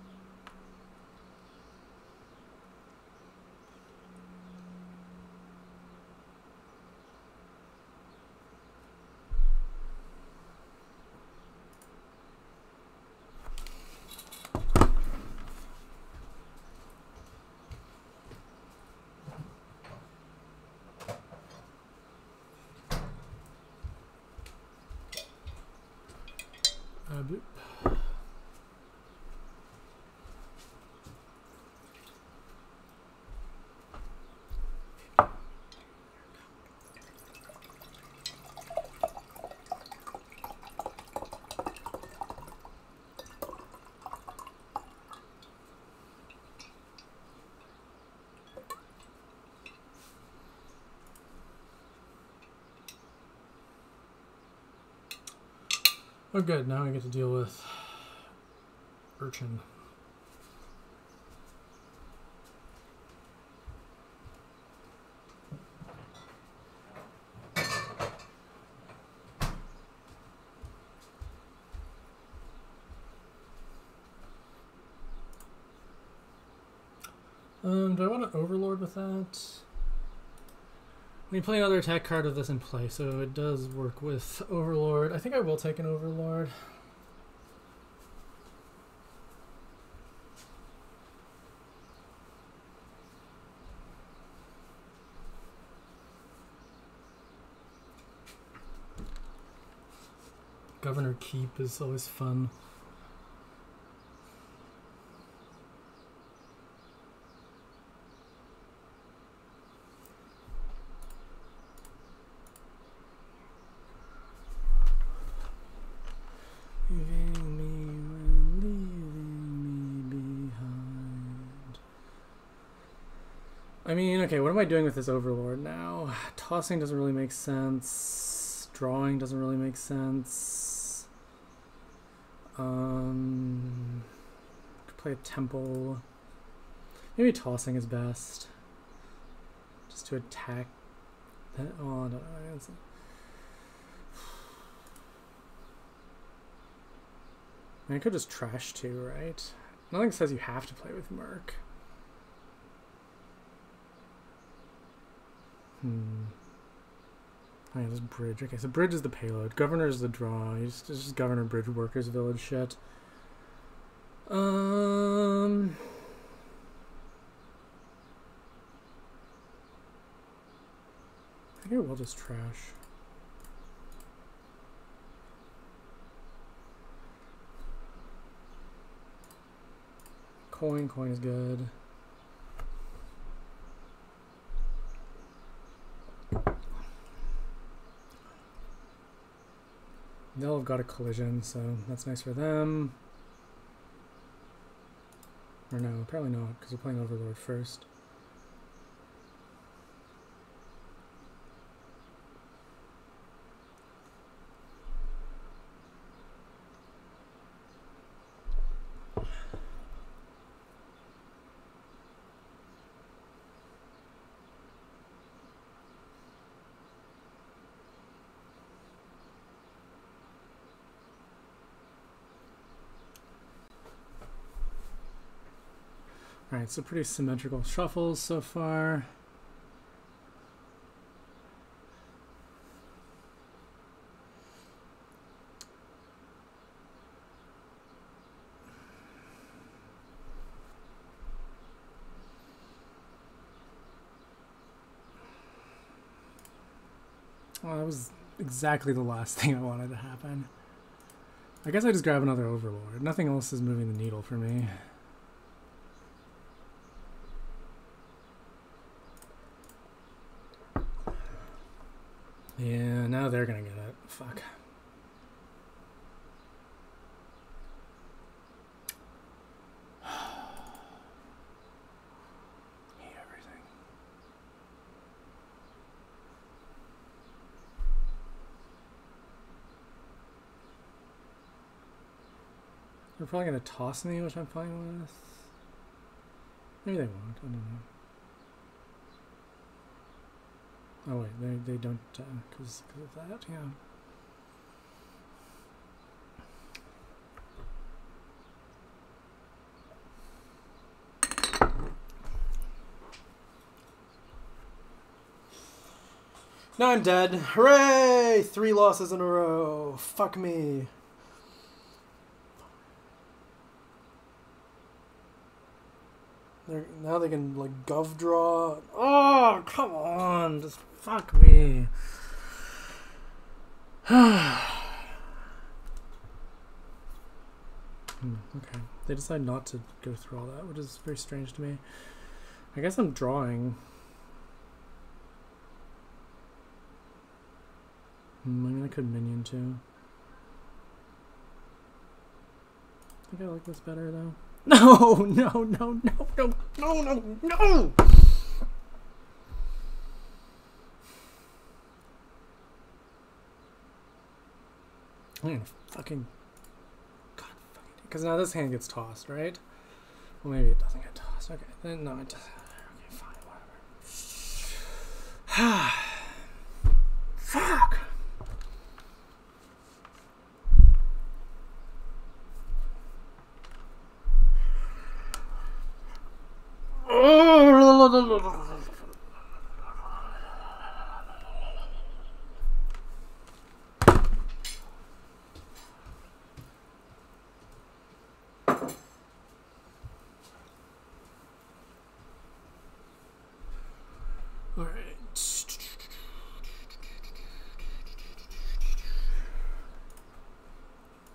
Boop. Oh good, now I get to deal with Urchin. Do I want to Overlord with that? When you play another attack card of this in play, so it does work with Overlord. I think I will take an Overlord. Governor Keep is always fun. Leaving me when leaving me behind. I mean, okay, what am I doing with this Overlord now? Tossing doesn't really make sense. Drawing doesn't really make sense. Could play a Temple. Maybe tossing is best. Just to attack that. Oh, I don't know. I could just trash too, right? Nothing says you have to play with Merc. Oh yeah, this bridge. Okay, so bridge is the payload. Governor is the draw. It's just Governor Bridge Workers Village shit. I think I will just trash. Coin is good. They'll have got a collision, so that's nice for them. Or no, apparently not, because they're playing Overlord first. Alright, so pretty symmetrical shuffles so far. Well, that was exactly the last thing I wanted to happen. I guess I just grab another Overlord. Nothing else is moving the needle for me. Yeah, now they're gonna get it. Fuck. Hate everything. They're probably gonna toss me, which I'm fine with. Maybe they won't. I don't know. Oh wait, they don't, because of that, yeah. Now I'm dead. Hooray! 3 losses in a row. Fuck me. Now they can, like, gov draw. Oh, come on. Just fuck me. Okay. They decide not to go through all that, which is very strange to me. I guess I'm drawing. I mean, I could minion too. I think I like this better though. No, no, no, no, no, no, no, no! I'm gonna fucking... God fucking... Because now this hand gets tossed, right? Well, maybe it doesn't get tossed. Okay, then no, it doesn't. Okay, fine, whatever. Fuck! Oh!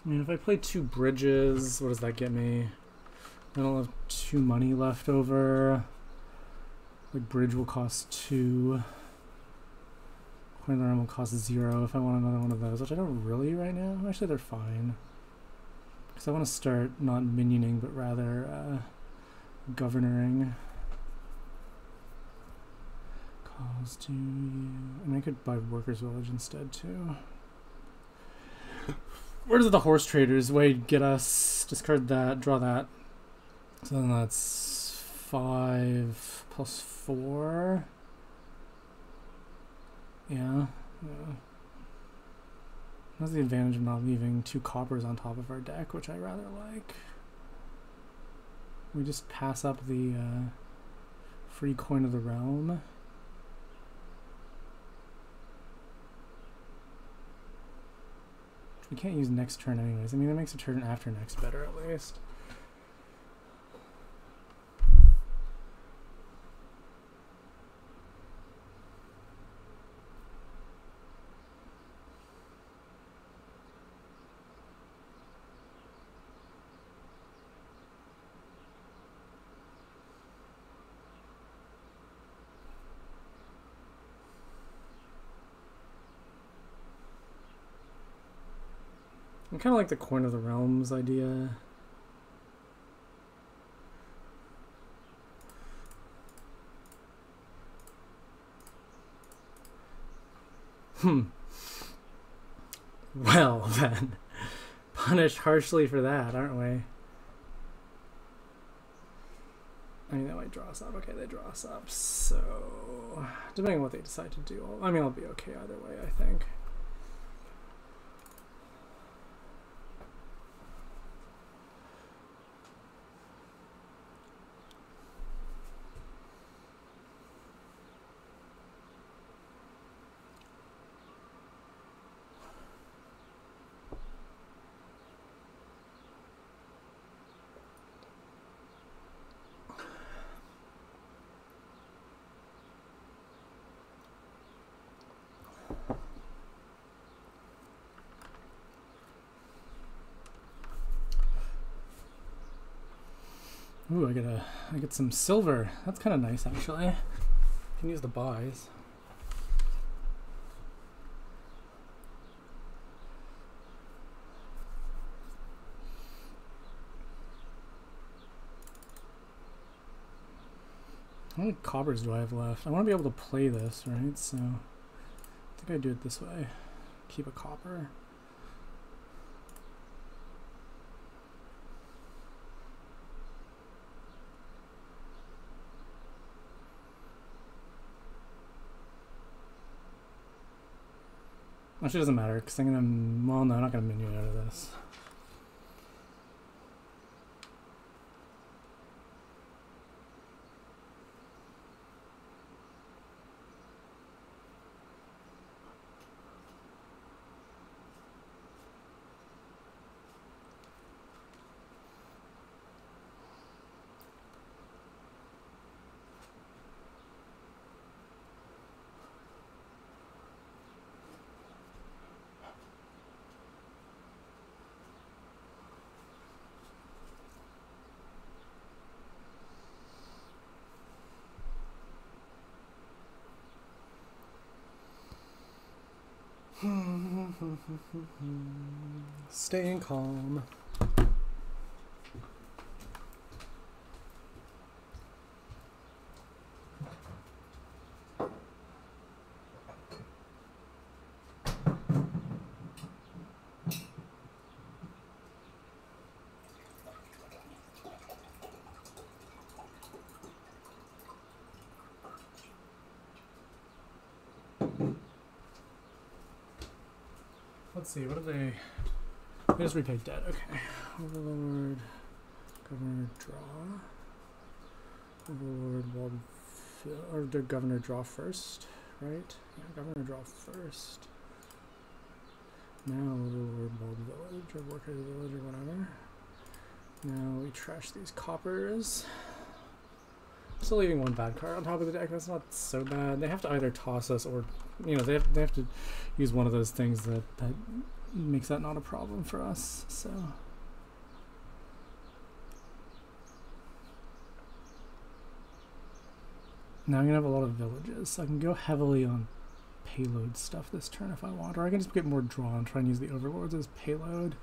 I mean, if I play 2 bridges, what does that get me? I don't have 2 money left over. Like, bridge will cost 2. Coin of the Realm will cost 0 if I want another one of those, which I don't really right now. Actually, they're fine. Because I want to start not minioning, but rather governoring. Cause to you. I mean, I could buy Workers' Village instead, too. Where does the horse traders way get us? Discard that, draw that. So then that's 5 plus 4. Yeah. That's the advantage of not leaving 2 coppers on top of our deck, which I rather like. We just pass up the free Coin of the Realm. We can't use next turn anyways. I mean, that makes a turn after next better at least. I kind of like the Coin of the Realms idea. Well, then. Punished harshly for that, aren't we? I mean, that might draw us up. Okay, they draw us up. So, depending on what they decide to do, I mean, I'll be okay either way, I think. Ooh, I get some silver. That's kind of nice, actually. I can use the buys. How many coppers do I have left? I want to be able to play this, right? So I think I do it this way. Keep a copper. Actually, it doesn't matter because I'm gonna. Well, no, I'm not gonna minion out of this. Staying calm. Let's see, what do they just repaid debt, okay. Overlord, Governor draw. Overlord, Wald, or did Governor draw first, right? Yeah, Governor draw first. Now Overlord, Wald Village, or Workers Village, or whatever. Now we trash these coppers. Still leaving one bad card on top of the deck, that's not so bad. They have to either toss us or, you know, they have to use one of those things that makes that not a problem for us. So now I'm gonna have a lot of villages, so I can go heavily on payload stuff this turn if I want, or I can just get more draw and try and use the overlords as payload.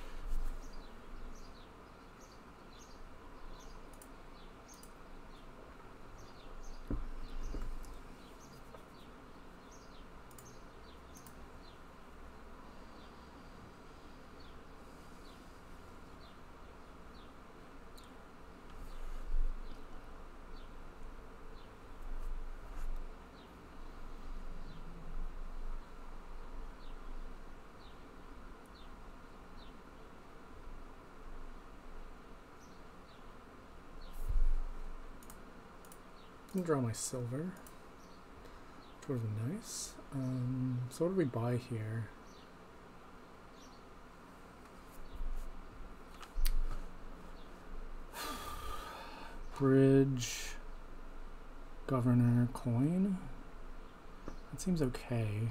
Draw my silver, which would be nice. So what do we buy here? Bridge, governor, coin. That seems okay.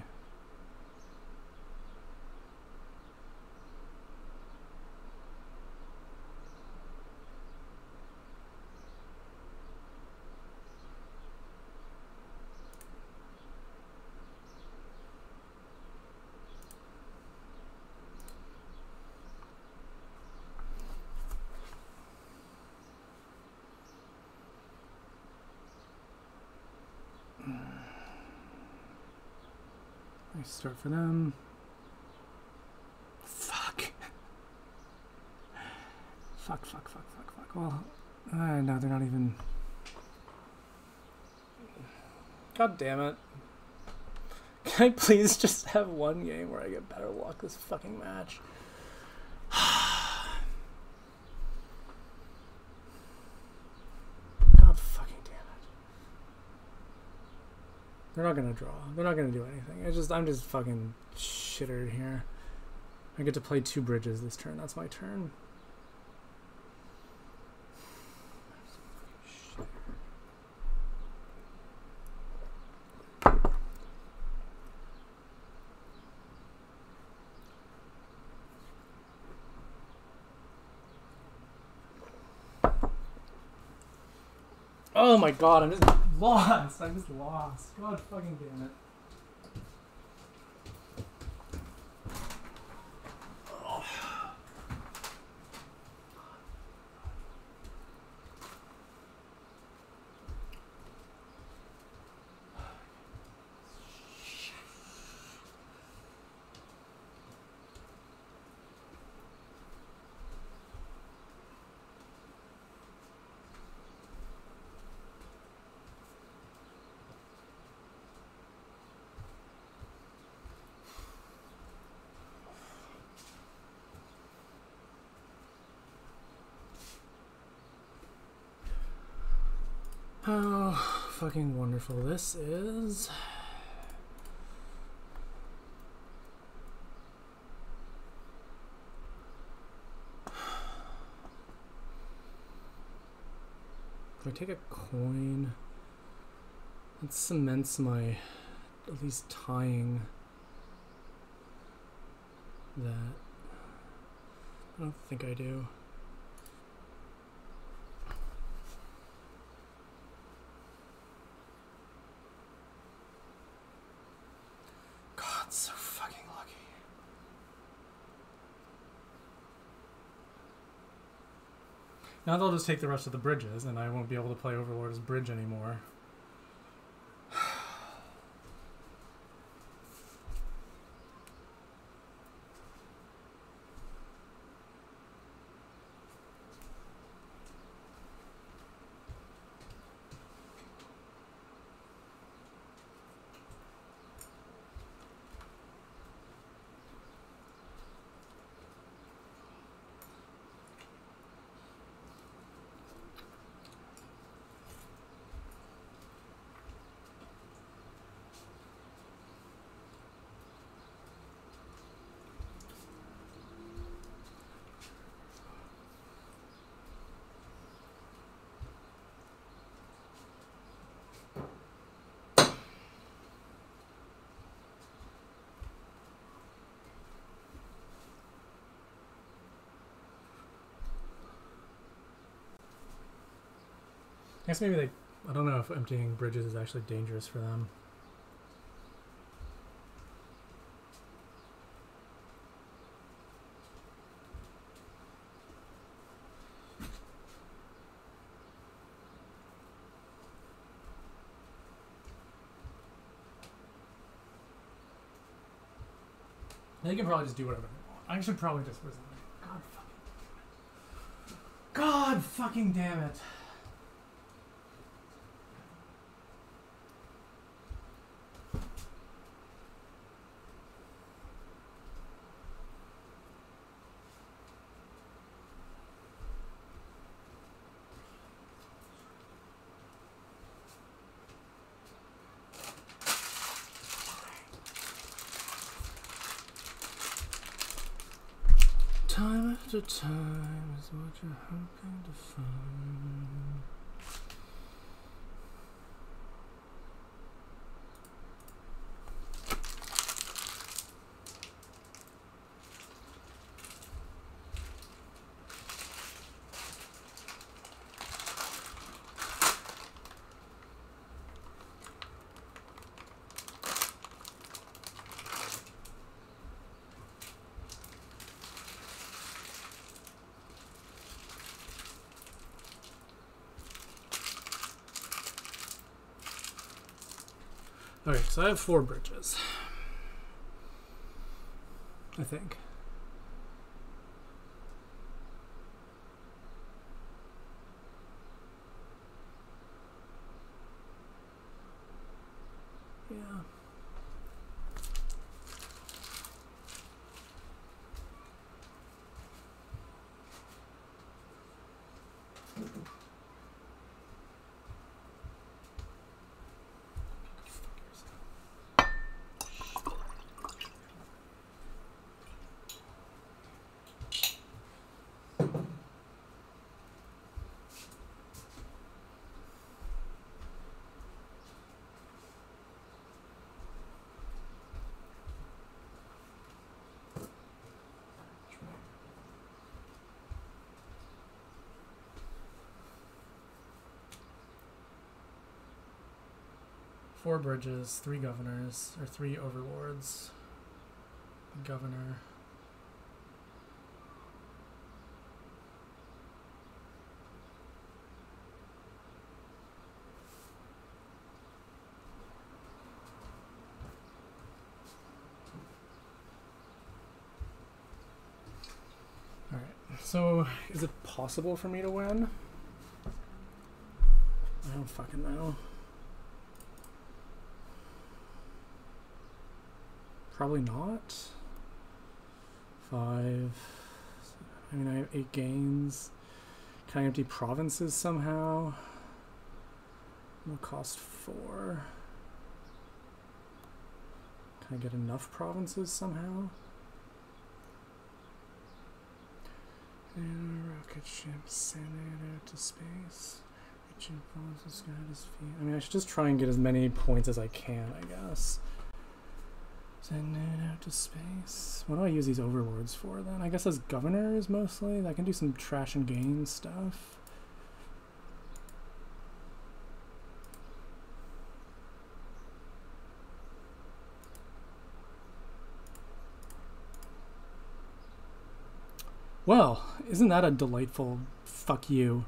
Nice start for them. Fuck. Fuck. Well, no, they're not even. God damn it. Can I please just have one game where I get better luck this fucking match? God fucking damn it. They're not gonna draw. They're not gonna do anything. I'm just fucking shittered here. I get to play 2 bridges this turn. That's my turn. Oh my god, I'm just lost. God fucking damn it. Oh. How fucking wonderful this is. Can I take a coin? That cements my at least tying that. I don't think I do. So fucking lucky. Now they'll just take the rest of the bridges and I won't be able to play Overlord as bridge anymore. I guess maybe I don't know if emptying bridges is actually dangerous for them. They can probably just do whatever they want. I should probably just resign. God fucking damn it. Time after time is what you're hoping to find. Okay, so I have 4 bridges, I think. Yeah. Four bridges, 3 governors, or 3 overlords. Governor. Alright, so is it possible for me to win? I don't fucking know. Probably not. 5. I mean, I have 8 gains. Can I empty provinces somehow? It'll cost 4. Can I get enough provinces somehow? And a rocket ship, send it out to space. Reaching provinces, sky to feet. I mean, I should just try and get as many points as I can, I guess. Send it out to space. What do I use these overlords for then? I guess as governors mostly. I can do some trash and gain stuff. Well, isn't that a delightful fuck you?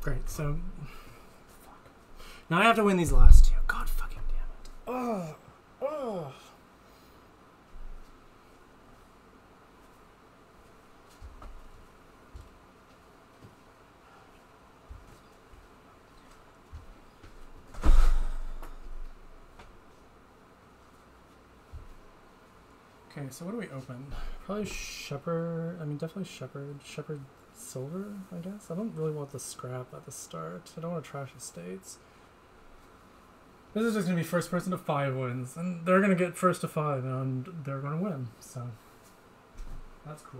Great, so... Fuck. Now I have to win these last two. God fucking damn it. Ugh. Ugh. Okay, so what do we open? Probably Shepherd, I mean definitely Shepherd Silver, I guess? I don't really want the scrap at the start. I don't want to trash estates. This is just going to be first person to 5 wins, and they're going to get first to 5, and they're going to win, so that's cool.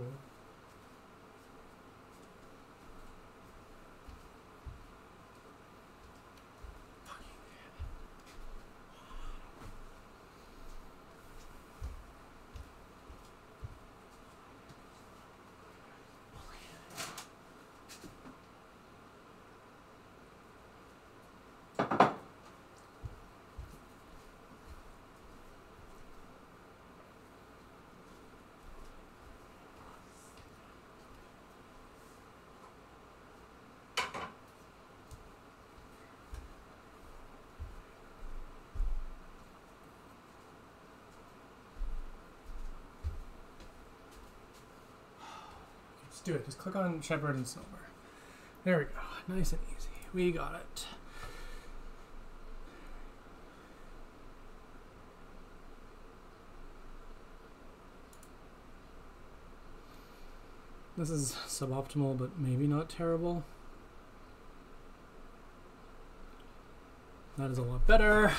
Do it. Just click on Shepherd and Silver. There we go. Nice and easy. We got it. This is suboptimal, but maybe not terrible. That is a lot better.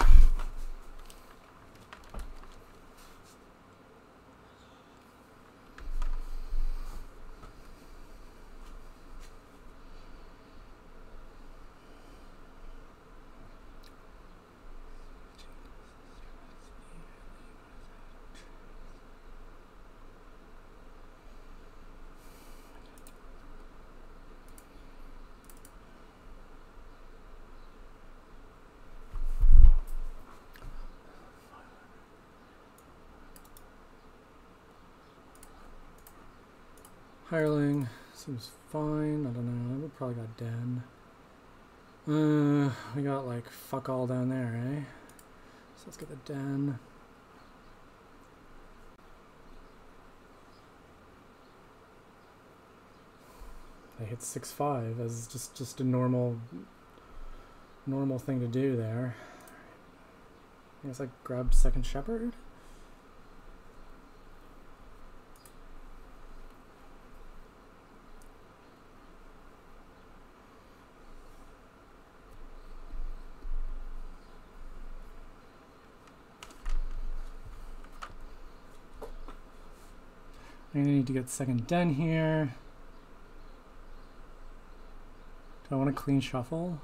Hireling seems fine. I don't know. We probably got Den. We got like fuck all down there, eh? So let's get the Den. They hit 6-5 as just a normal thing to do there. I guess I grabbed second Shepherd. I need to get second Den here. Do I want a clean shuffle?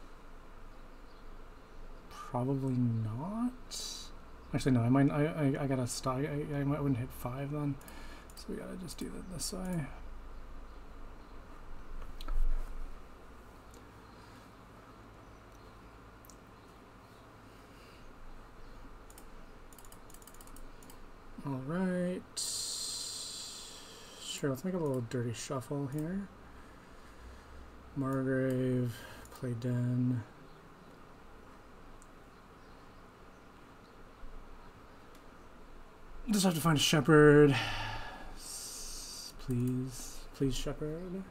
Probably not. Actually, no. I gotta stop. I wouldn't hit 5 then. So we gotta just do that this way. All right. Sure, let's make a little dirty shuffle here. Margrave, play Den. Just have to find a Shepherd. Please Shepherd.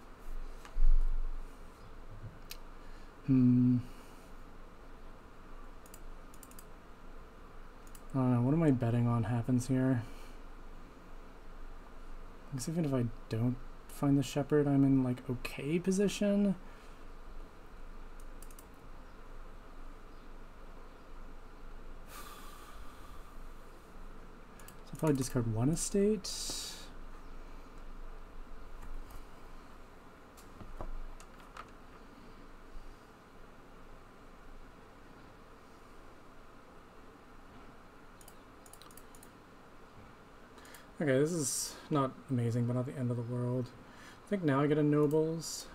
I don't know, what am I betting on happens here? Because even if I don't find the Shepherd, I'm in like okay position. So I'll probably discard 1 estate. Okay, this is not amazing, but not the end of the world. I think now I get a Nobles.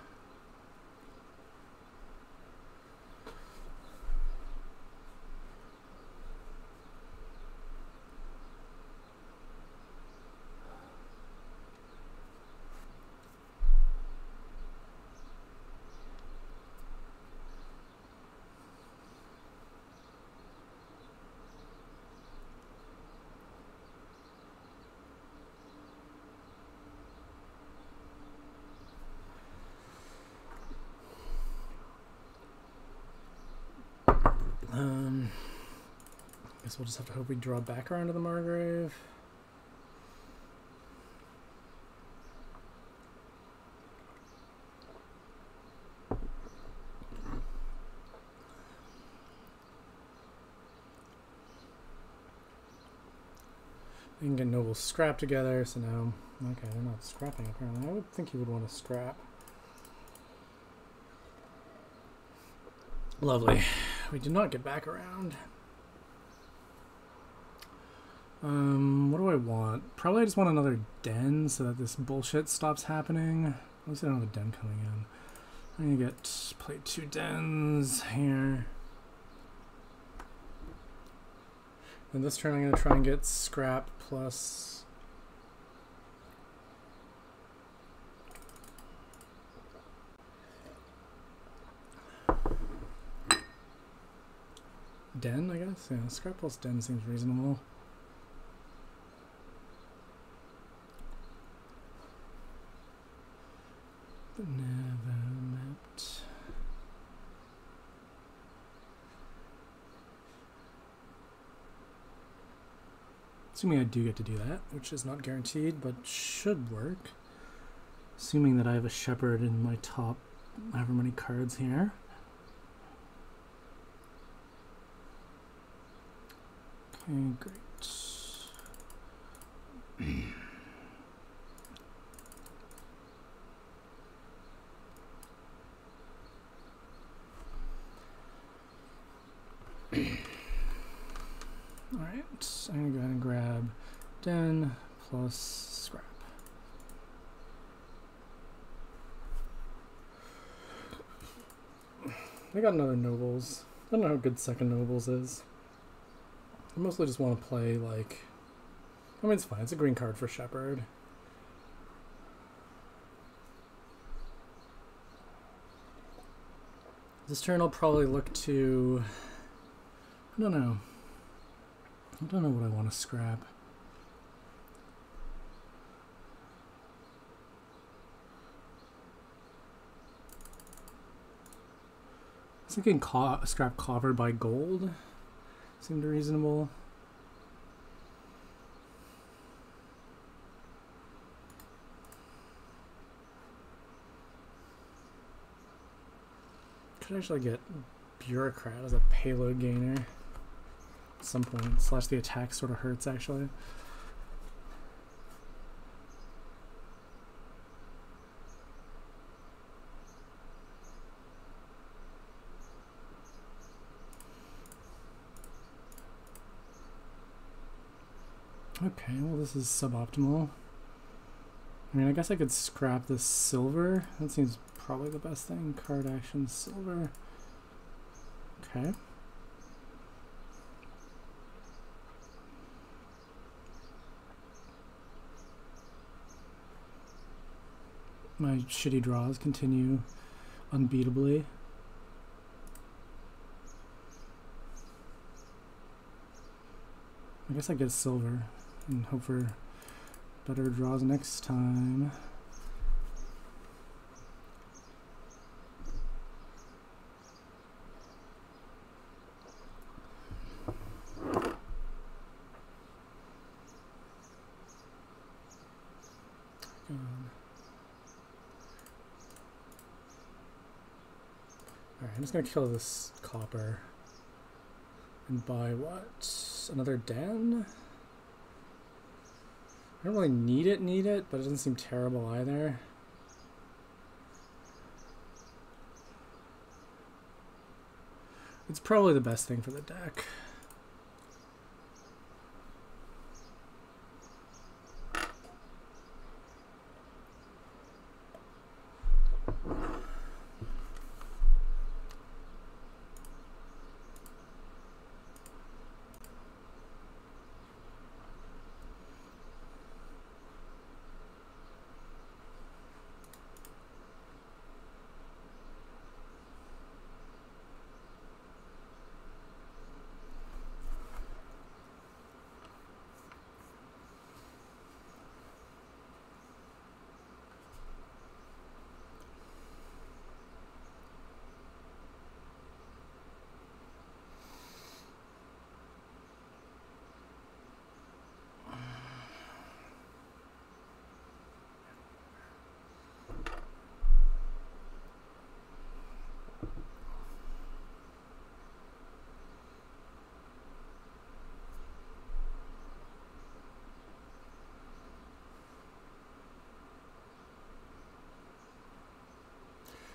guess we'll just have to hope we draw back around to the Margrave. We can get nobles scrap together, so now, okay, they're not scrapping apparently. I would think you would want to scrap. Lovely. We did not get back around. What do I want? Probably I just want another den so that this bullshit stops happening. At least I don't have a den coming in. I'm gonna play 2 dens here. And this turn I'm gonna try and get scrap plus den, I guess. Yeah, scrap plus den seems reasonable. Never mapped. Assuming I do get to do that, which is not guaranteed, but should work. Assuming that I have a shepherd in my top however many cards here. Okay, great. Alright, I'm gonna go ahead and grab den plus scrap. I got another nobles. I don't know how good second nobles is. I mostly just want to play like, I mean it's fine, it's a green card for shepherd. This turn I'll probably look to, I don't know what I want to scrap. I was thinking scrap covered by gold seemed reasonable. Could actually get bureaucrat as a payload gainer at some point, slash the attack sort of hurts actually. Okay, well this is suboptimal. I mean, I guess I could scrap this silver. That seems probably the best thing. Card action silver. Okay. My shitty draws continue unbeatably. I guess I get silver and hope for better draws next time. Alright, I'm just gonna kill this copper and buy what? Another den? I don't really need it, but it doesn't seem terrible either. It's probably the best thing for the deck.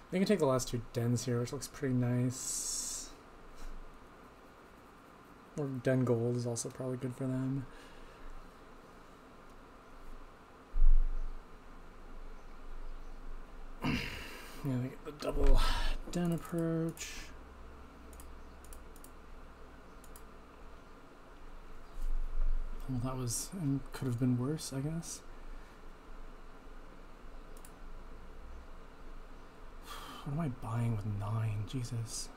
They can take the last 2 dens here, which looks pretty nice. Or den gold is also probably good for them. Yeah, they get the double den approach. Well, that was, and could have been worse, I guess. What am I buying with 9? Jesus.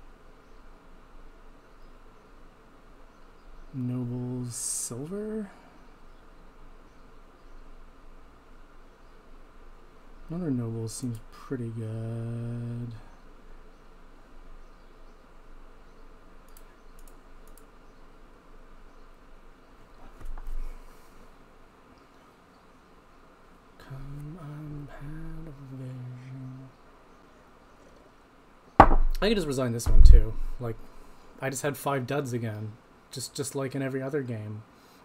Nobles silver? Another noble seems pretty good. Come on, had a vision. I could just resign this one too. Like, I just had 5 duds again, just like in every other game.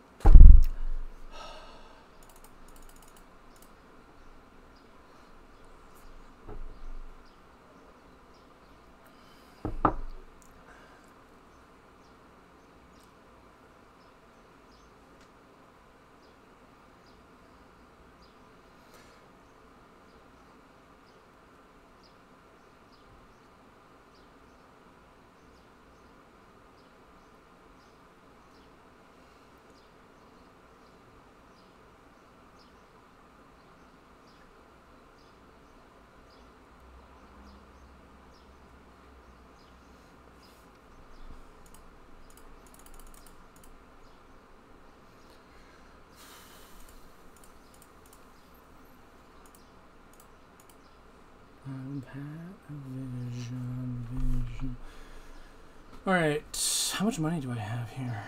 Vision. All right, how much money do I have here?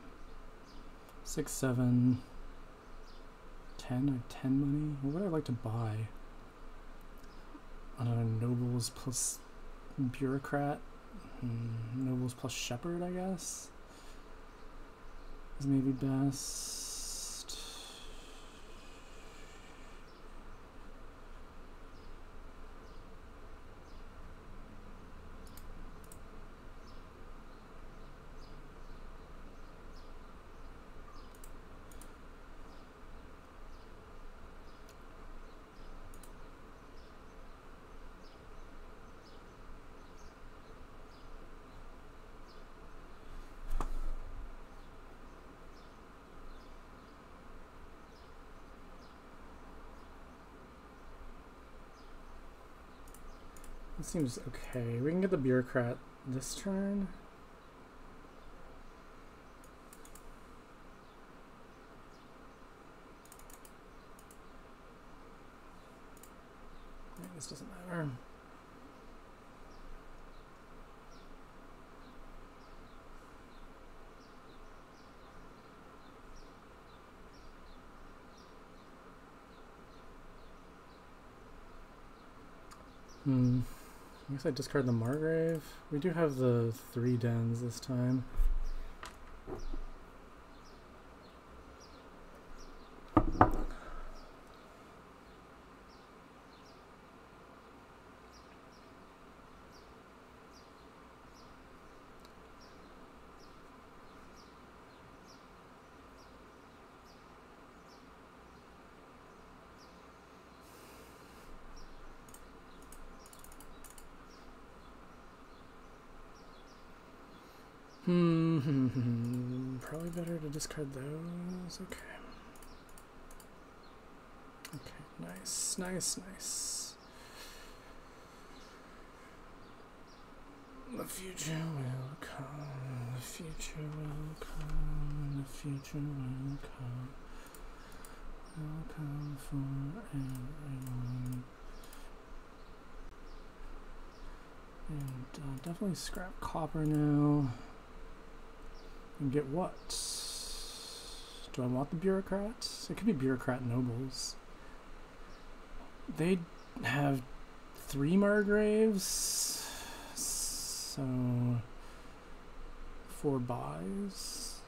6, 7, 10. I have 10 money. What would I like to buy? Another nobles plus bureaucrat. Nobles plus shepherd, I guess, is maybe best. It seems okay. We can get the bureaucrat this turn. This doesn't matter. I guess I discard the Margrave. We do have the 3 dens this time. Probably better to discard those. Okay. Okay, nice, nice, nice. The future will come, the future will come, the future will come. Will come for everyone. And definitely scrap copper now. And get what? Do I want the bureaucrats? It could be bureaucrat nobles. They have 3 Margraves, so 4 buys.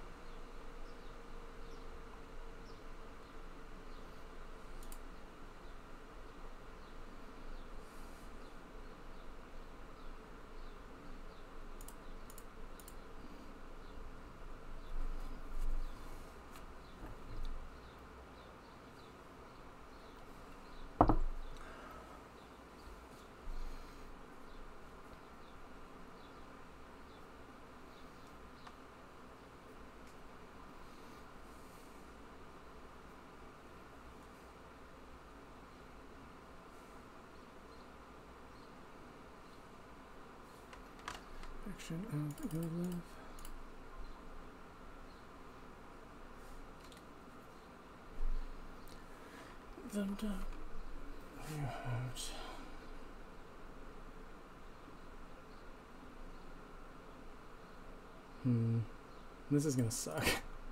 Section of your life. Them down. You hurt. This is gonna suck.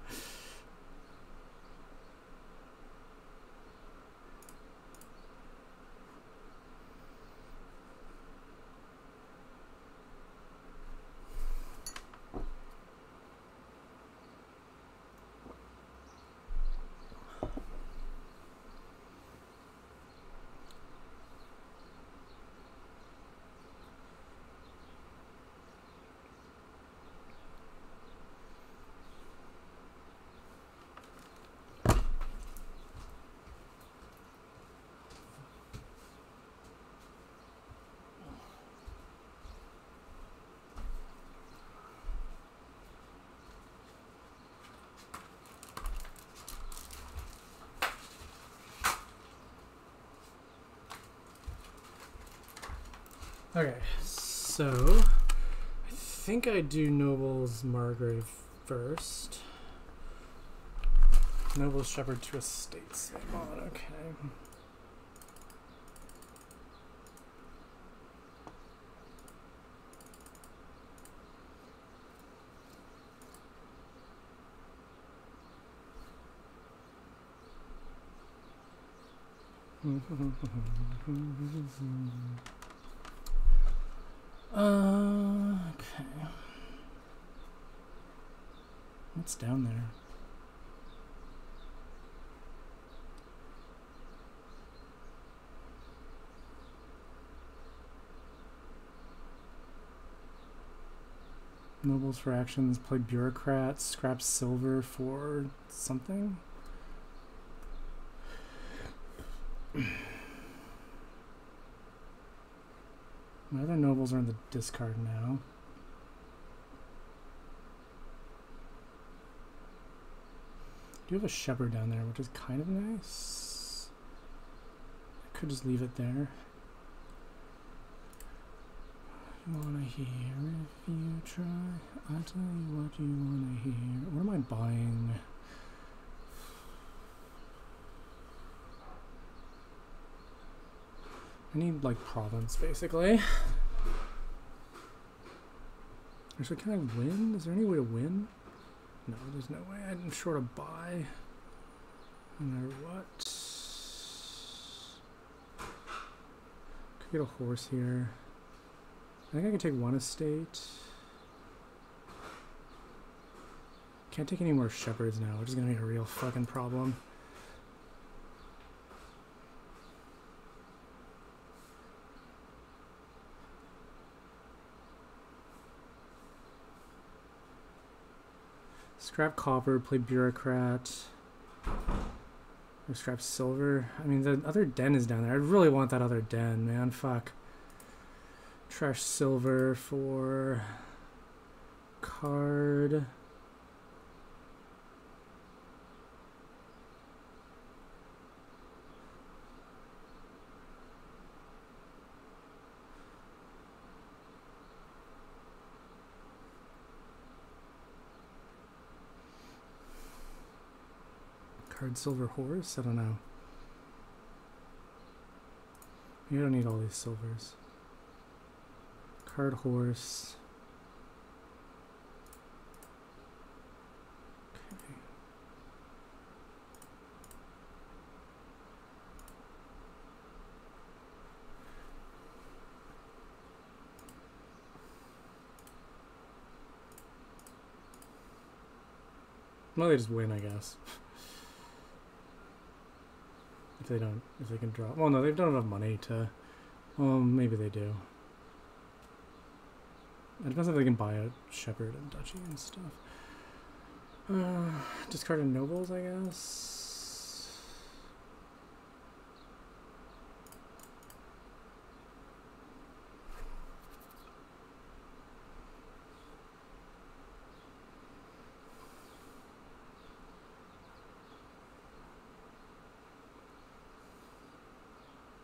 Okay, so I think I do Noble's Margrave first. Noble's Shepherd to Estates. Oh, okay. Okay. What's down there? Nobles for actions, play bureaucrats, scrap silver for something? My other nobles are in the discard now. Do have a shepherd down there, which is kind of nice. I could just leave it there. You wanna hear if you try? I'll tell you what you wanna hear. What am I buying? I need like province basically. Actually, can I win? Is there any way to win? No, there's no way. I'm short a buy. No matter what. Could get a horse here. I think I can take one estate. Can't take any more shepherds now, which is gonna be a real fucking problem. Scrap copper, play bureaucrat. Or scrap silver. I mean, the other den is down there. I really want that other den, man. Fuck. Trash silver for card. Card silver horse? I don't know. You don't need all these silvers. Card horse. Okay. Well, they just win, I guess. If they can draw. Well, no, they don't have enough money to. Well, maybe they do. It depends if they can buy a shepherd and duchy and stuff. Discarded nobles, I guess.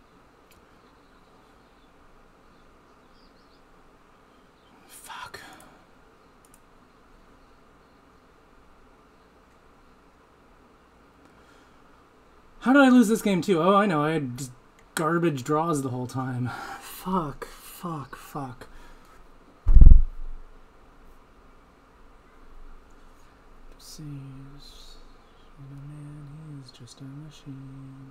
Fuck. How did I lose this game too? Oh, I know. I had just garbage draws the whole time. Fuck. Sees the man, he's just a machine.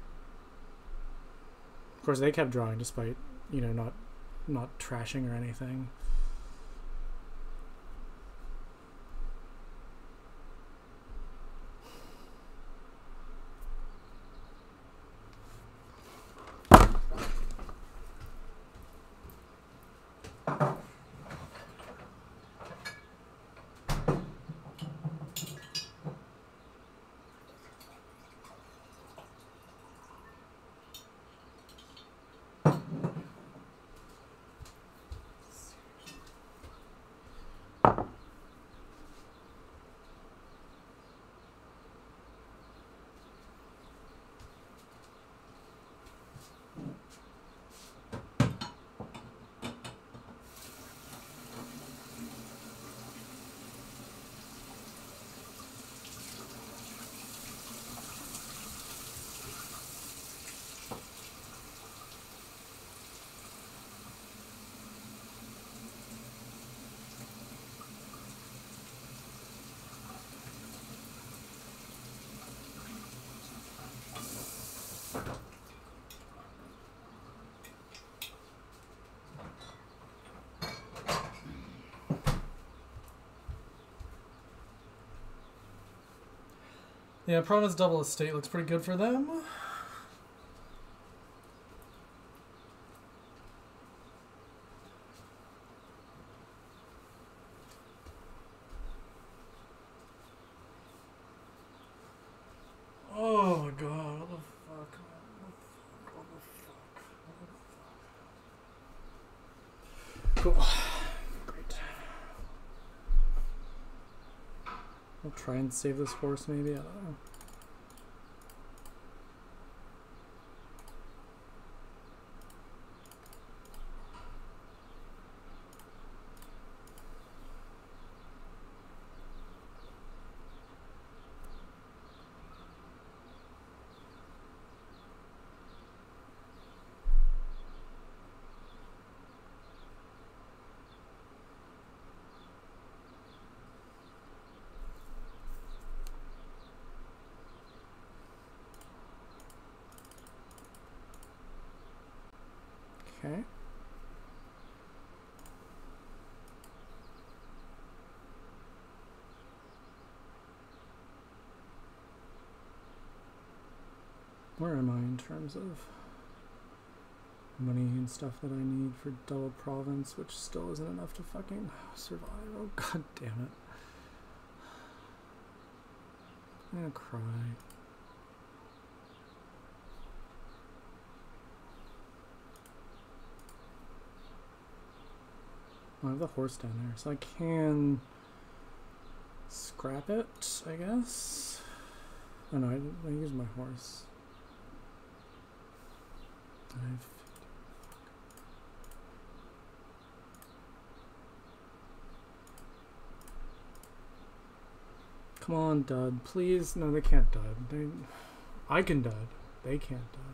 Of course, they kept drawing despite, you know, not trashing or anything. Yeah, Province Double Estate looks pretty good for them. Oh my god, what the fuck? What the fuck? Cool. Great. I'll try and save this horse maybe, I don't know. Okay. Where am I in terms of money and stuff that I need for double province, which still isn't enough to fucking survive? Oh god damn it. I'm gonna cry. I have the horse down there, so I can scrap it, I guess. Oh no, I used my horse. Come on, dud. Please. No, they can't dud. I can dud. They can't dud.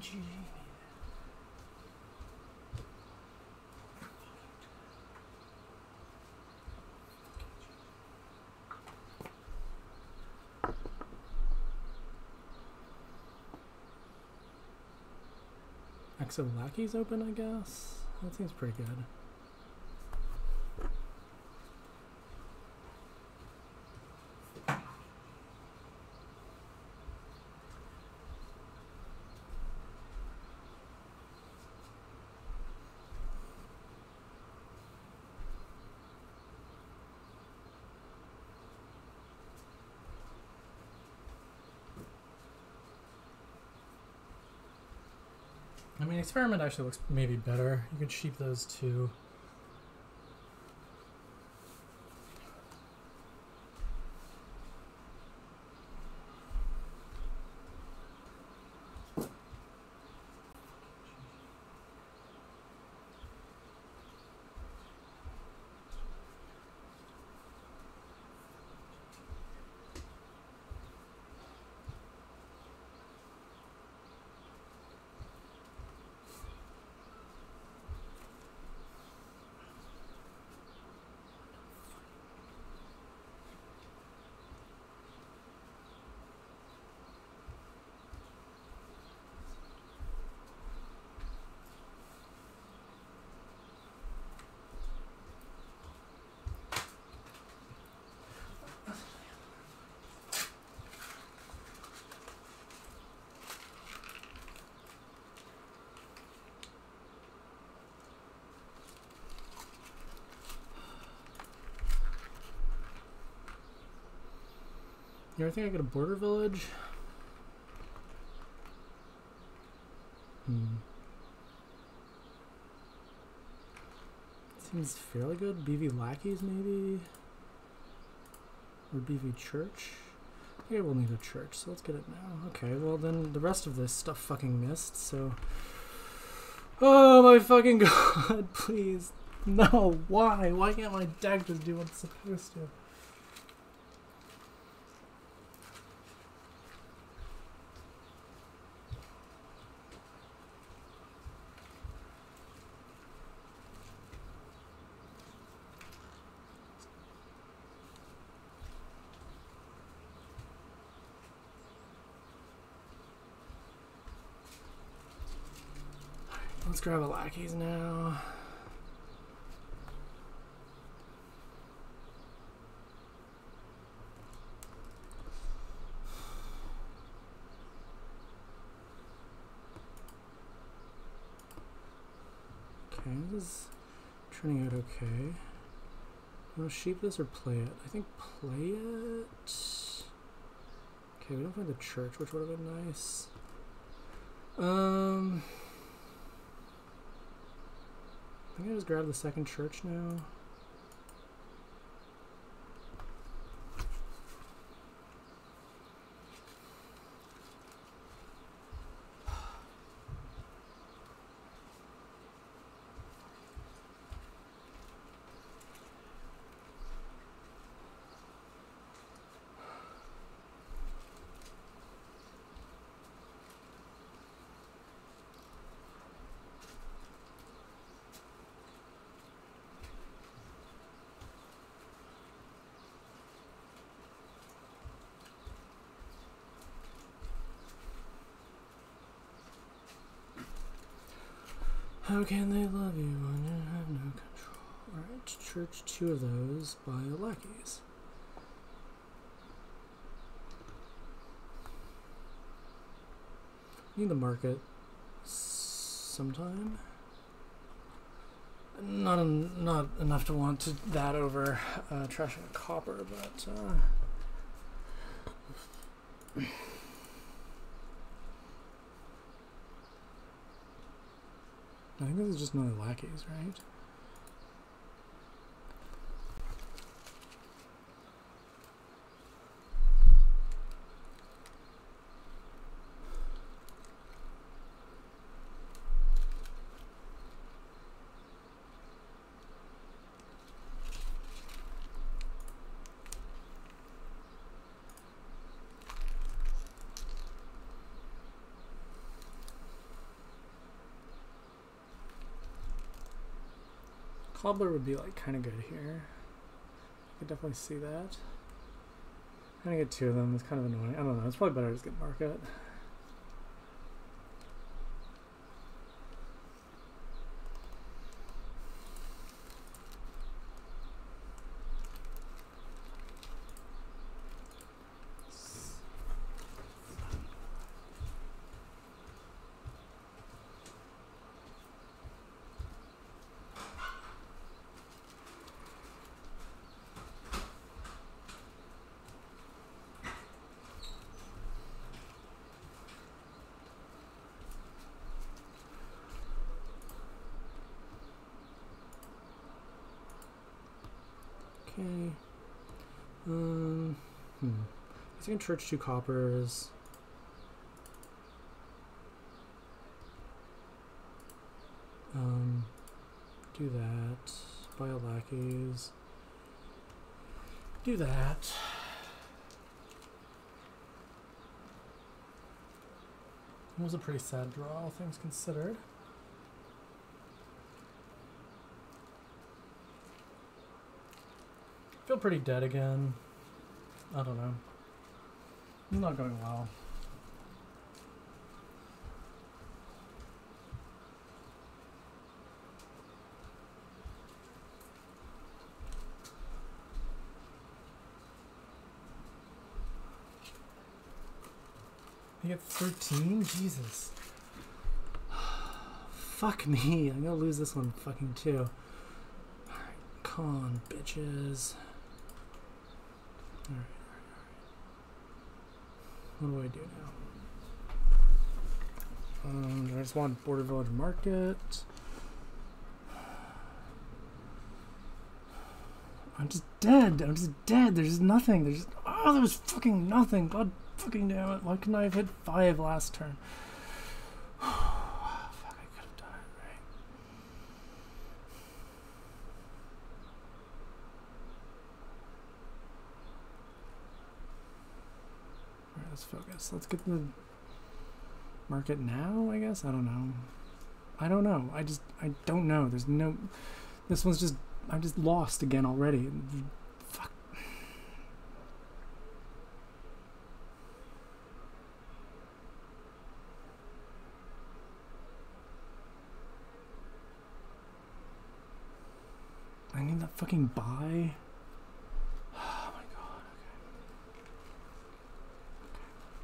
Exo Lackey's open, I guess. That seems pretty good. I mean, Experiment actually looks maybe better. You could sheep those two. You ever think I get a border village? Seems fairly good. BV Lackeys maybe? Or BV Church? I think I will need a church, so let's get it now. Okay, well then the rest of this stuff fucking missed, so... Oh my fucking god, please. No, why? Why can't my deck just do what it's supposed to? Let's grab a Lackeys now. Okay, this is turning out okay. Want to sheep this or play it? I think play it. Okay, we don't find the church, which would have been nice. I think I just grab the second church now. How can they love you when you have no control? Alright, church 2 of those by lackeys. Need the market sometime. Not enough to want to that over trashing a copper, but I think this is just another lackeys, right? Cobbler would be like kind of good here. I could definitely see that. I'm gonna get 2 of them. It's kind of annoying. I don't know. It's probably better to just get market. Okay. I can church 2 coppers. Do that. Buy a lackeys. Do that. It was a pretty sad draw, all things considered. Feel pretty dead again. I don't know. It's not going well. You get 13? Jesus. Fuck me. I'm gonna lose this one fucking too. Alright, con, bitches. Alright. What do I do now? I just want Border Village Market. I'm just dead. I'm just dead. There's just nothing. There's just, oh, there was fucking nothing. God fucking damn it. Why couldn't I have hit 5 last turn? Fuck, I could have done it, right? Alright, let's focus. Let's get the market now, I guess? I don't know. I don't know. I don't know. There's no... This one's just... I'm just lost again already. Fuck. I need that fucking buy. Oh my god, okay.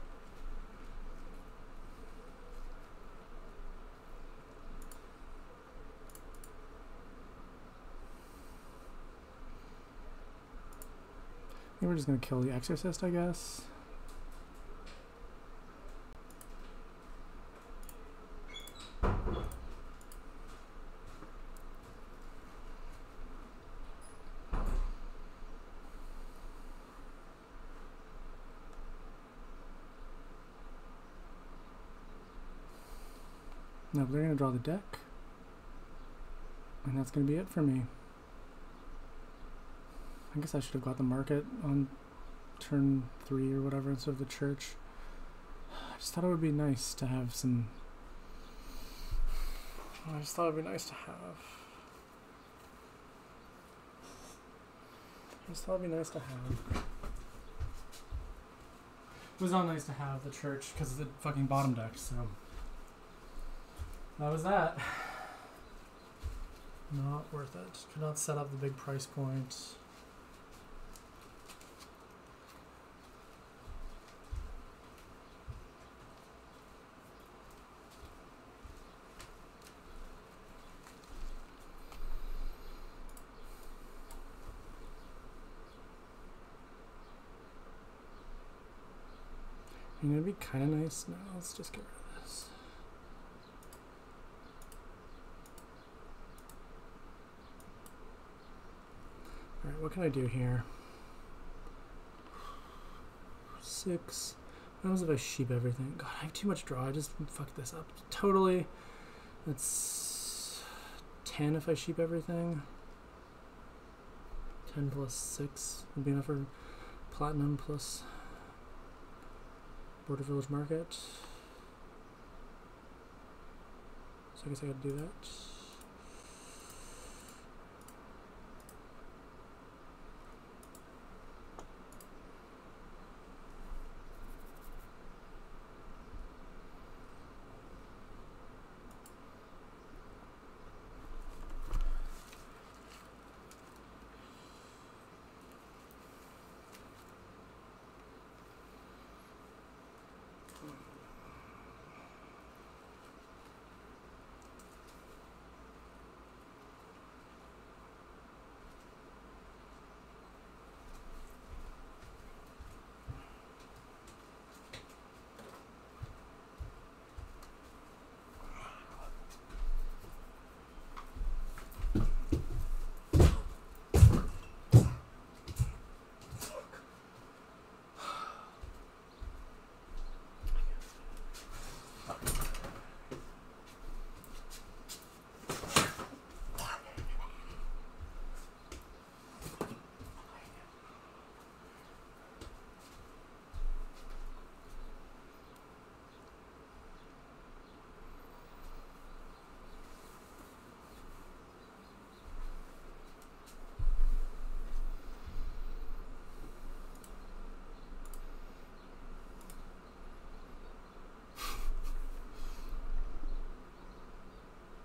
I think we're just gonna kill the Exorcist, I guess. No, they're gonna draw the deck. And that's gonna be it for me. I guess I should have got the market on turn 3 or whatever instead of the church. I just thought it would be nice to have some... I just thought it would be nice to have... I just thought it would be nice to have... It was not nice to have the church because of the fucking bottom deck, so... That was that. Not worth it. Could not set up the big price point. You know, it'd be kind of nice. No, let's just get rid of this. Alright, what can I do here? 6. What happens if I sheep everything? God, I have too much draw. I just fucked this up totally. That's 10 if I sheep everything. 10 plus 6 would be enough for platinum plus Border Village Market. So I guess I gotta do that.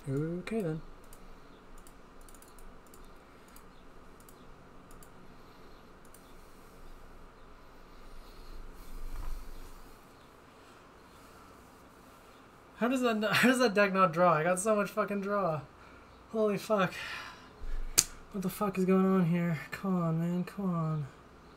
Okay then. How does that deck not draw? I got so much fucking draw. Holy fuck. What the fuck is going on here? Come on, man, come on.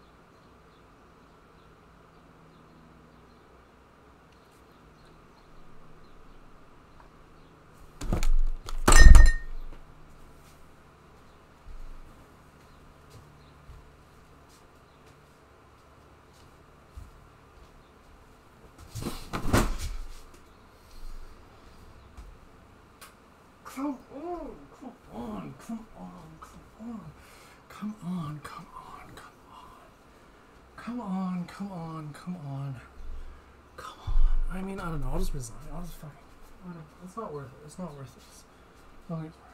Come on, come on, come on, come on, come on, come on, come on, come on, come on, come on. I mean, I don't know. I'll just resign. I'll just fucking. I don't know. It's not worth it. It's not worth it. I don't think it's worth it.